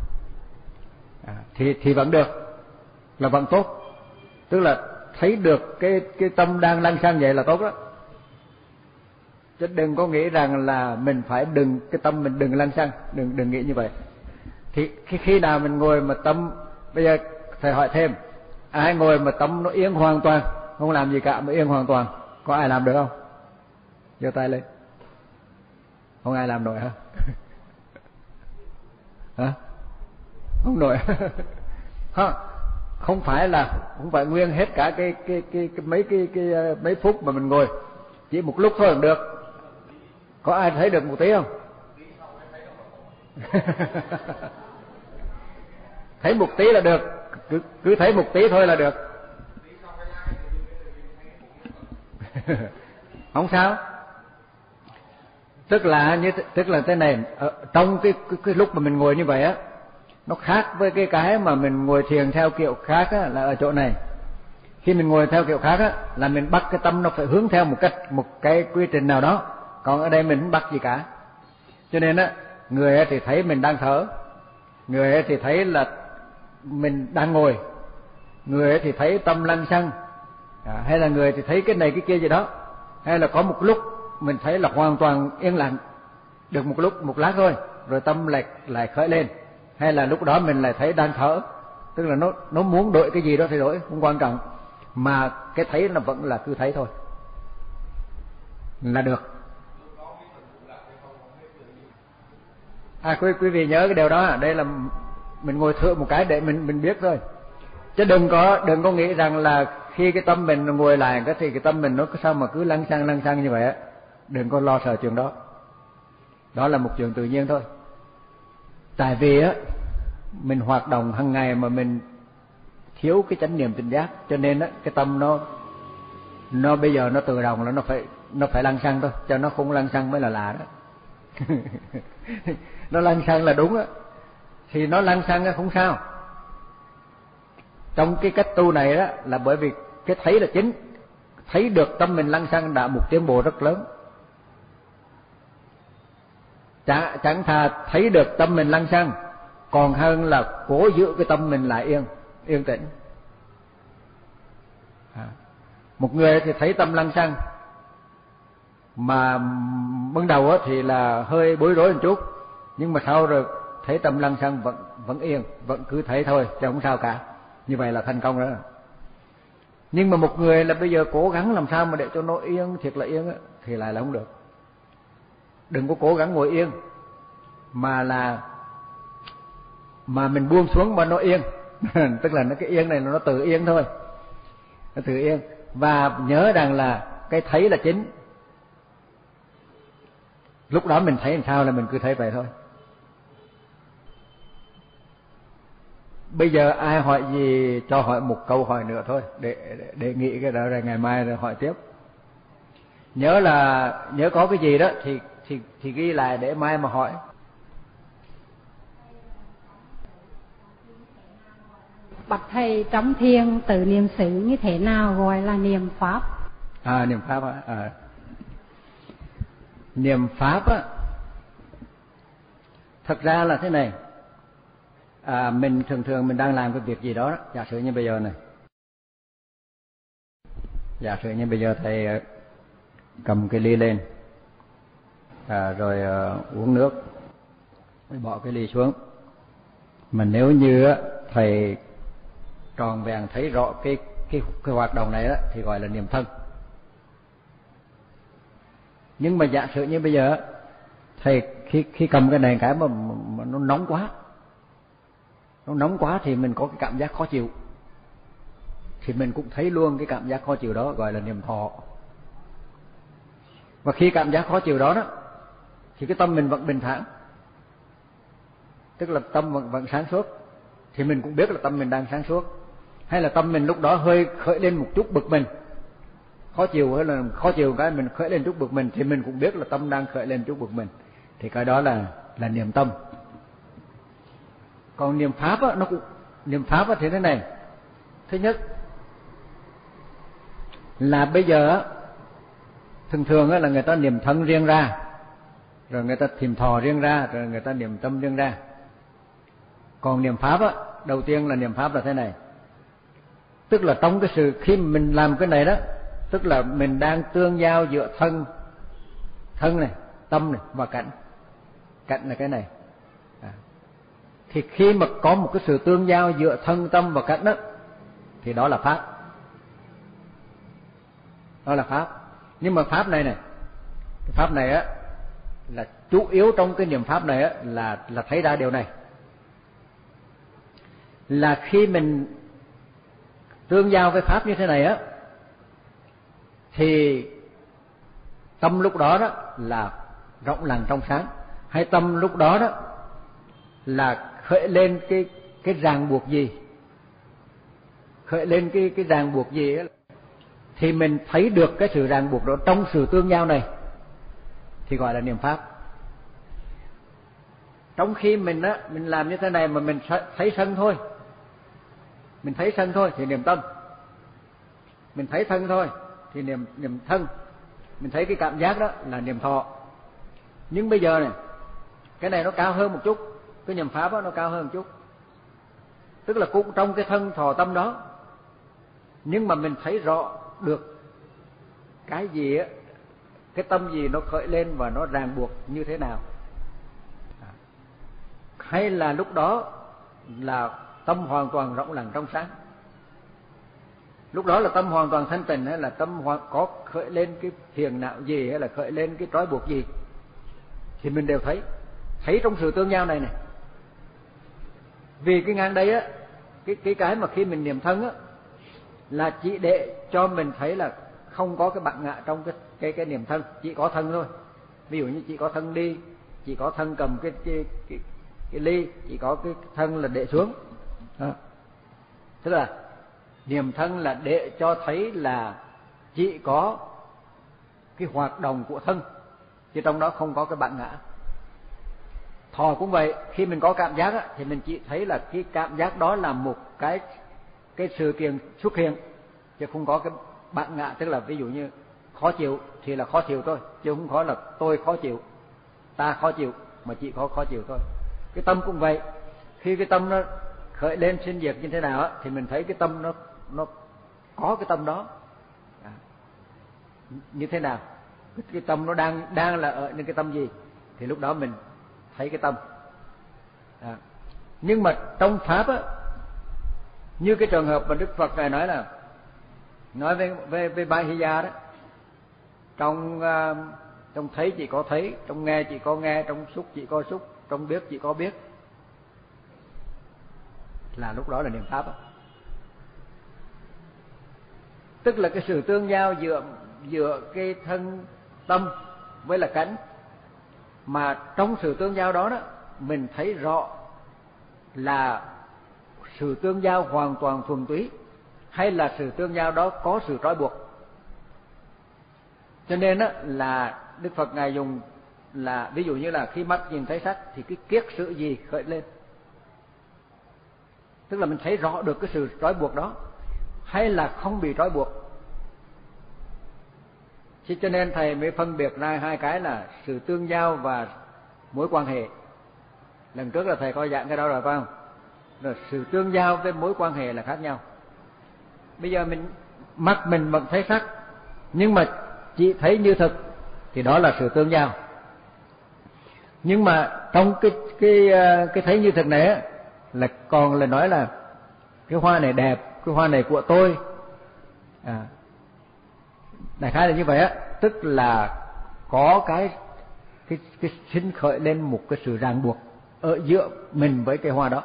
thì vẫn được, là vẫn tốt. Tức là thấy được cái tâm đang lăng xăng vậy là tốt đó. Chứ đừng có nghĩ rằng là mình phải cái tâm mình đừng lăng xăng, đừng nghĩ như vậy. Thì khi nào mình ngồi mà tâm, bây giờ thầy hỏi thêm, ai ngồi mà tâm nó yên hoàn toàn, không làm gì cả mà yên hoàn toàn, có ai làm được không? Giơ tay lên. Không ai làm nổi hả? Hả? Không nổi. Không phải nguyên hết cả mấy phút mà mình ngồi, chỉ một lúc thôi cũng được. Có ai thấy được một tí không? Thấy một tí là được, cứ thấy một tí thôi là được. Không sao. Tức là thế này, trong cái lúc mà mình ngồi như vậy á, nó khác với cái mà mình ngồi thiền theo kiểu khác á, là ở chỗ này. Khi mình ngồi theo kiểu khác á, là mình bắt cái tâm nó phải hướng theo một cái quy trình nào đó. Còn ở đây mình không bắt gì cả. Cho nên á, người thì thấy mình đang thở, người thì thấy là mình đang ngồi, người thì thấy tâm lăng xăng, hay là người thì thấy cái này cái kia gì đó, hay là có một lúc mình thấy là hoàn toàn yên lặng được một lát thôi, rồi tâm lại khởi lên, hay là lúc đó mình lại thấy đang thở. Tức là nó muốn đổi cái gì đó thì đổi, không quan trọng, mà cái thấy nó vẫn là cứ thấy thôi là được. Quý vị nhớ cái điều đó. Đây là mình ngồi thử một cái để mình biết thôi, chứ đừng có nghĩ rằng là khi cái tâm mình ngồi lại thì cái tâm mình nó sao mà cứ lăng xăng như vậy á. Đừng có lo sợ chuyện đó. Đó là một chuyện tự nhiên thôi. Tại vì á, mình hoạt động hàng ngày mà mình thiếu cái chánh niệm tỉnh giác, cho nên á cái tâm nó bây giờ nó tự động là nó phải lăng xăng thôi, cho nó không lăng xăng mới là lạ đó. Nó lăng xăng là đúng á, thì nó lăng xăng không sao. Trong cái cách tu này đó là bởi vì cái thấy là chính, thấy được tâm mình lăng xăng đã một tiến bộ rất lớn. Chẳng thà thấy được tâm mình lăng xăng còn hơn là cố giữ cái tâm mình lại yên tĩnh. Một người thì thấy tâm lăng xăng mà ban đầu thì là hơi bối rối một chút, nhưng mà sau rồi thấy tâm lăng xăng vẫn yên, vẫn cứ thấy thôi chứ không sao cả. Như vậy là thành công đó. Nhưng mà một người là bây giờ cố gắng làm sao mà để cho nó yên, thiệt là yên thì lại là không được. Đừng có cố gắng ngồi yên mà mình buông xuống mà nó yên. Tức là cái yên này nó tự yên thôi, nó tự yên. Và nhớ rằng là cái thấy là chính. Lúc đó mình thấy làm sao là mình cứ thấy vậy thôi. Bây giờ ai hỏi gì cho hỏi một câu hỏi nữa thôi, để nghĩ cái đó rồi ngày mai rồi hỏi tiếp. Nhớ có cái gì đó thì ghi lại để mai mà hỏi. Bạch thầy, trong thiền tự niệm xứ như thế nào gọi là niệm pháp? Niệm pháp á. Niệm pháp á, thật ra là thế này. Mình thường mình đang làm cái việc gì đó, giả sử như bây giờ này. Giả sử như bây giờ thầy cầm cái ly lên, rồi uống nước, rồi bỏ cái ly xuống. Mà nếu như thầy tròn vẹn thấy rõ cái hoạt động này đó, thì gọi là niệm thân. Nhưng mà giả sử như bây giờ thầy khi cầm cái này cái mà nó nóng quá thì mình có cái cảm giác khó chịu, thì mình cũng thấy luôn cái cảm giác khó chịu đó, gọi là niệm thọ. Và khi cảm giác khó chịu đó thì cái tâm mình vẫn bình thản, tức là tâm vẫn sáng suốt, thì mình cũng biết là tâm mình đang sáng suốt. Hay là tâm mình lúc đó hơi khởi lên một chút bực mình, khó chịu, hay là khó chịu cái mình khởi lên chút bực mình, thì mình cũng biết là tâm đang khởi lên chút bực mình, thì cái đó là niệm tâm. Còn niệm pháp niệm pháp thì thế này. Thứ nhất là bây giờ thường là người ta niệm thân riêng ra, rồi người ta niệm thọ riêng ra, rồi người ta niệm tâm riêng ra. Còn niệm pháp đầu tiên là niệm pháp là thế này. Tức là trong cái sự khi mình làm cái này đó, tức là mình đang tương giao giữa thân này, tâm này và cảnh. Cảnh là cái này. Thì khi mà có một cái sự tương giao giữa thân, tâm và cảnh đó, thì đó là pháp. Đó là pháp. Nhưng mà pháp này cái pháp này là chủ yếu trong cái niệm pháp này là thấy ra điều này. Là khi mình tương giao với pháp như thế này thì tâm lúc đó là rộng lặng trong sáng, hay tâm lúc đó là khởi lên cái ràng buộc gì, khởi lên cái ràng buộc gì thì mình thấy được cái sự ràng buộc đó trong sự tương giao này, thì gọi là niệm pháp. Trong khi mình làm như thế này mà mình thấy sân thôi, mình thấy sân thôi thì niệm tâm. Mình thấy thân thôi thì niệm thân. Mình thấy cái cảm giác đó là niệm thọ. Nhưng bây giờ này, cái này nó cao hơn một chút, cái niệm pháp nó cao hơn một chút. Tức là cũng trong cái thân thọ tâm đó, nhưng mà mình thấy rõ được cái gì cái tâm gì nó khởi lên và nó ràng buộc như thế nào. Hay là lúc đó là tâm hoàn toàn rộng lặng trong sáng, lúc đó là tâm hoàn toàn thanh tịnh, hay là tâm có khởi lên cái phiền não gì, hay là khởi lên cái trói buộc gì, thì mình đều thấy trong sự tương giao này. Vì cái ngang đây cái mà khi mình niệm thân là chỉ để cho mình thấy là không có cái bản ngã trong cái niệm thân, chỉ có thân thôi. Ví dụ như chỉ có thân đi, chỉ có thân cầm cái ly, chỉ có cái thân là để xuống đó. Tức là niệm thân là để cho thấy là chỉ có cái hoạt động của thân, chứ trong đó không có cái bản ngã. Thọ cũng vậy, khi mình có cảm giác á, thì mình chỉ thấy là cái cảm giác đó là một cái sự kiện xuất hiện, chứ không có cái bản ngã. Tức là ví dụ như khó chịu thì là khó chịu thôi, chứ không có là tôi khó chịu, ta khó chịu, mà chỉ có khó chịu thôi. Cái tâm cũng vậy, khi cái tâm nó khởi lên sinh diệt như thế nào á, thì mình thấy cái tâm nó có cái tâm đó như thế nào, cái tâm nó đang là ở những cái tâm gì, thì lúc đó mình thấy cái tâm. Nhưng mà trong pháp á, như cái trường hợp mà Đức Phật ngài nói là nói về Bahiya đó, trong thấy chỉ có thấy, trong nghe chỉ có nghe, trong xúc chỉ có xúc, trong biết chỉ có biết, là lúc đó là niệm pháp á. Tức là cái sự tương giao giữa cái thân tâm với là cảnh, mà trong sự tương giao đó mình thấy rõ là sự tương giao hoàn toàn thuần túy, hay là sự tương giao đó có sự trói buộc. Cho nên là Đức Phật ngài dùng là ví dụ như là khi mắt nhìn thấy sắc thì cái kiết sự gì khởi lên, tức là mình thấy rõ được cái sự trói buộc đó, hay là không bị trói buộc. Cho nên thầy mới phân biệt ra hai cái là sự tương giao và mối quan hệ. Lần trước là thầy có giảng cái đó rồi phải không? Rồi sự tương giao với mối quan hệ là khác nhau. Bây giờ mắt mình vẫn thấy sắc, nhưng mà chỉ thấy như thực thì đó là sự tương giao. Nhưng mà trong cái thấy như thực này á, là còn là nói là cái hoa này đẹp, cái hoa này của tôi. Đại khái là như vậy á, tức là có cái sinh khởi lên một cái sự ràng buộc ở giữa mình với cái hoa đó.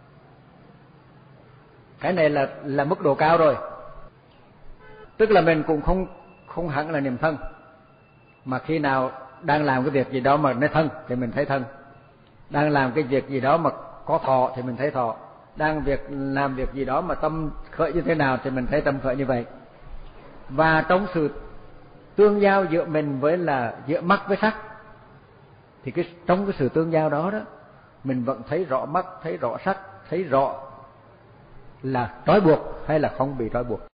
Cái này là mức độ cao rồi. Tức là mình cũng không hẳn là niệm thân, mà khi nào đang làm cái việc gì đó mà nó thân thì mình thấy thân, đang làm cái việc gì đó mà có thọ thì mình thấy thọ, làm việc gì đó mà tâm khởi như thế nào thì mình thấy tâm khởi như vậy. Và trong sự tương giao giữa mình với là giữa mắt với sắc, thì trong cái sự tương giao đó mình vẫn thấy rõ mắt, thấy rõ sắc, thấy rõ là trói buộc hay là không bị trói buộc.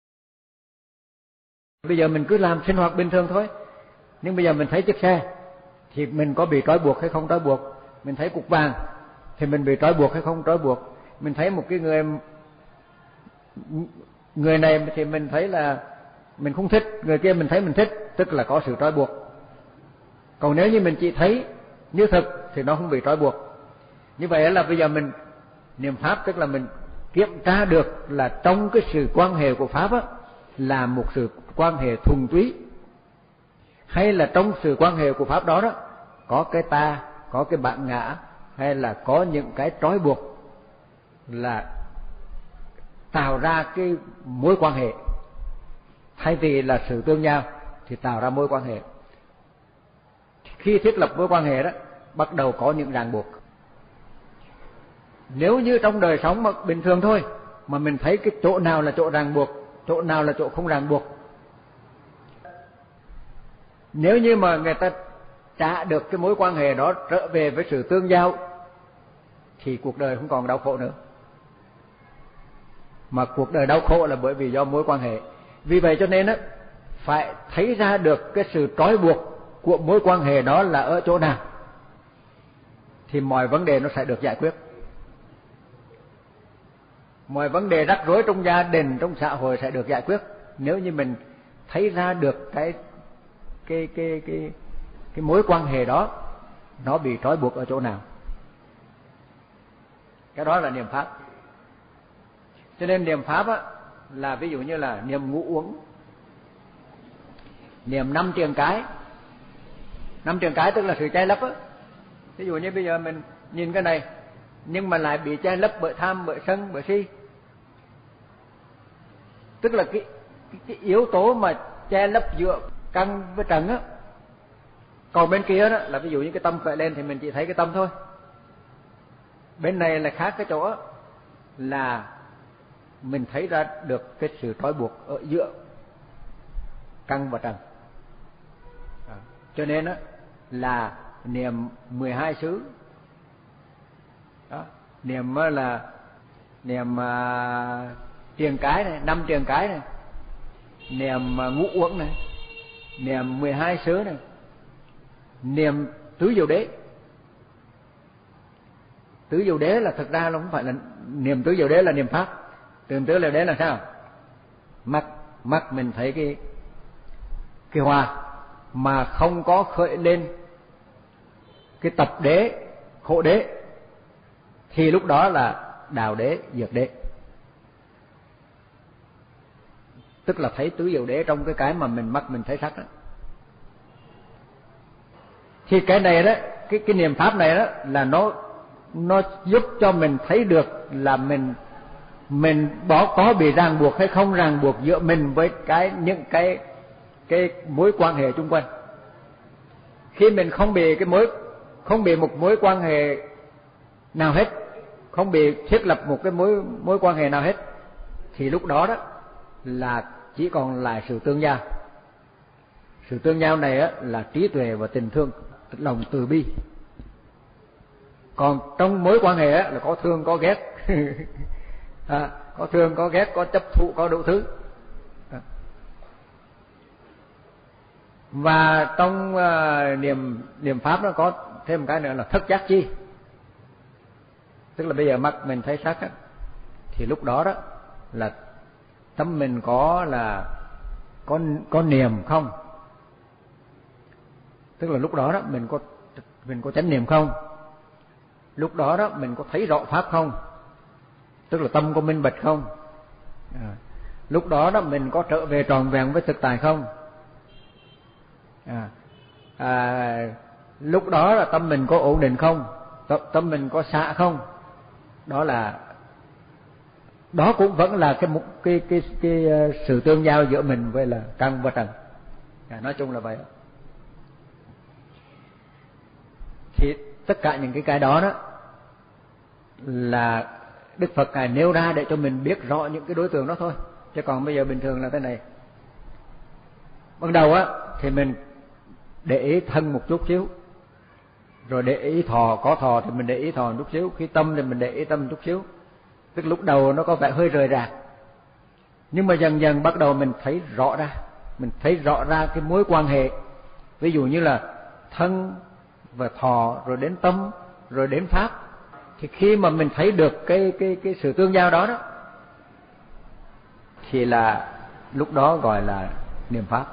Bây giờ mình cứ làm sinh hoạt bình thường thôi, nhưng bây giờ mình thấy chiếc xe thì mình có bị trói buộc hay không trói buộc? Mình thấy cục vàng thì mình bị trói buộc hay không trói buộc? Mình thấy một cái người này thì mình thấy là mình không thích, người kia mình thấy mình thích, tức là có sự trói buộc. Còn nếu như mình chỉ thấy như thực thì nó không bị trói buộc. Như vậy là bây giờ mình niệm pháp, tức là mình kiểm tra được là trong cái sự quan hệ của pháp á, là một sự quan hệ thuần túy, hay là trong sự quan hệ của pháp đó có cái ta, có cái bản ngã, hay là có những cái trói buộc là tạo ra cái mối quan hệ. Thay vì là sự tương giao thì tạo ra mối quan hệ. Khi thiết lập mối quan hệ đó, bắt đầu có những ràng buộc. Nếu như trong đời sống mà bình thường thôi, mà mình thấy cái chỗ nào là chỗ ràng buộc, chỗ nào là chỗ không ràng buộc, nếu như mà người ta trả được cái mối quan hệ đó trở về với sự tương giao, thì cuộc đời không còn đau khổ nữa. Mà cuộc đời đau khổ là bởi vì do mối quan hệ. Vì vậy cho nên phải thấy ra được cái sự trói buộc của mối quan hệ đó là ở chỗ nào, thì mọi vấn đề nó sẽ được giải quyết. Mọi vấn đề rắc rối trong gia đình, trong xã hội sẽ được giải quyết nếu như mình thấy ra được cái mối quan hệ đó nó bị trói buộc ở chỗ nào. Cái đó là niệm pháp. Cho nên niệm pháp là ví dụ như là niệm ngũ uẩn, niệm 5 triền cái. 5 triền cái tức là sự che lấp á. Ví dụ như bây giờ mình nhìn cái này nhưng mà lại bị che lấp bởi tham, bởi sân, bởi si. Tức là cái yếu tố mà che lấp giữa căn với trần á. Còn bên kia đó là ví dụ như cái tâm khởi lên thì mình chỉ thấy cái tâm thôi. Bên này là khác cái chỗ là mình thấy ra được cái sự trói buộc ở giữa căn và trần. Cho nên là niệm 12 xứ Đó, niệm là niệm triền cái này, 5 triền cái này, niệm ngũ uẩn này, niệm 12 xứ này, niệm tứ diệu đế. Tứ diệu đế là thực ra nó không phải là niệm tứ diệu đế là niệm pháp. Niệm tứ diệu đế là sao? Mắt mình thấy cái hoa mà không có khởi lên cái tập đế, khổ đế, thì lúc đó là đào đế, diệt đế. Tức là thấy tứ diệu đế trong cái mà mắt mình thấy sắc đó. Thì cái này đó, cái niệm pháp này đó là nó giúp cho mình thấy được là mình có bị ràng buộc hay không ràng buộc giữa mình với những cái mối quan hệ xung quanh. Khi mình không bị một mối quan hệ nào hết, không bị thiết lập một cái mối quan hệ nào hết, thì lúc đó đó là chỉ còn lại sự tương giao. Sự tương giao này á là trí tuệ và tình thương, lòng từ bi. Còn trong mối quan hệ á là có thương có ghét. Có thương có ghét, có chấp thụ, có đủ thứ. Và trong niệm pháp nó có thêm một cái nữa là thất giác chi. Tức là bây giờ mắt mình thấy sắc á, thì lúc đó đó là tâm mình có niệm không? Tức là lúc đó đó mình có chánh niệm không? Lúc đó đó mình có thấy rõ pháp không? Tức là tâm có minh bạch không? Lúc đó đó mình có trở về tròn vẹn với thực tại không? Lúc đó là tâm mình có ổn định không? Tâm mình có xả không? Đó cũng vẫn là cái sự tương giao giữa mình với là căn và trần. Nói chung là vậy. Thì tất cả những cái đó đó là Đức Phật Ngài nêu ra để cho mình biết rõ những cái đối tượng đó thôi. Chứ còn bây giờ bình thường là thế này. Ban đầu á thì mình để ý thân một chút xíu, rồi để ý thọ, có thọ thì mình để ý thọ một chút xíu, khi tâm thì mình để ý tâm một chút xíu. Tức lúc đầu nó có vẻ hơi rời rạc, nhưng mà dần dần bắt đầu mình thấy rõ ra cái mối quan hệ. Ví dụ như là thân và thọ, rồi đến tâm, rồi đến pháp. Thì khi mà mình thấy được cái sự tương giao đó đó, thì là lúc đó gọi là niệm pháp.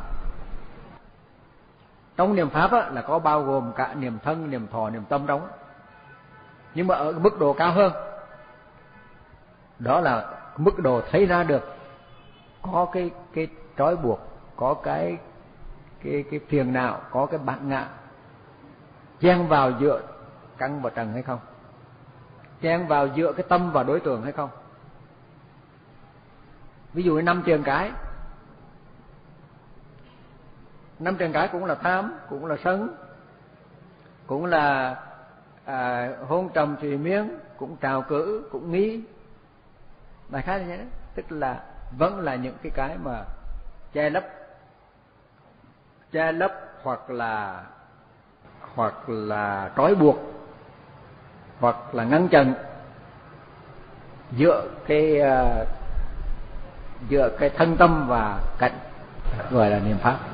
Trong niệm pháp á, là có bao gồm cả niệm thân, niệm thọ, niệm tâm trong. Nhưng mà ở mức độ cao hơn, đó là mức độ thấy ra được có cái trói buộc, có cái phiền não, có cái bản ngã chen vào giữa căn và trần hay không, chen vào giữa cái tâm và đối tượng hay không. Ví dụ như 5 triền cái, 5 triền cái cũng là tham, cũng là sân, cũng là hôn trầm trì miên, cũng trào cử, cũng nghi. Đại khái là như thế. Tức là vẫn là những cái mà che lấp hoặc là trói buộc, hoặc là ngăn chặn giữa cái thân tâm và cảnh, gọi là niệm pháp.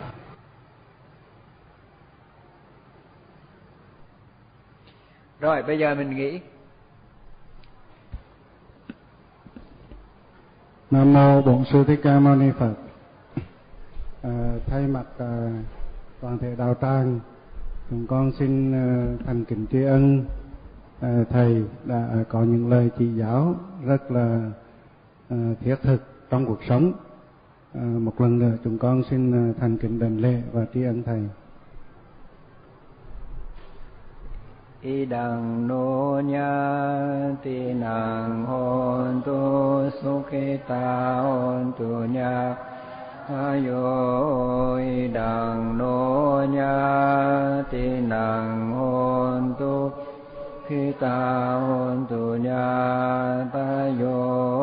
Rồi bây giờ mình nghĩ. Nam mô Bổn Sư Thích Ca Mâu Ni Phật. Thay mặt toàn thể đạo tràng, chúng con xin thành kính tri ân thầy đã có những lời chỉ giáo rất là thiết thực trong cuộc sống. Một lần nữa chúng con xin thành kính đảnh lễ và tri ân thầy. Idang no nya ti nang hon tu sukhita hon tu nya ayo. Idang no nya ti nang hon tu sukhita hon tu nya tayo.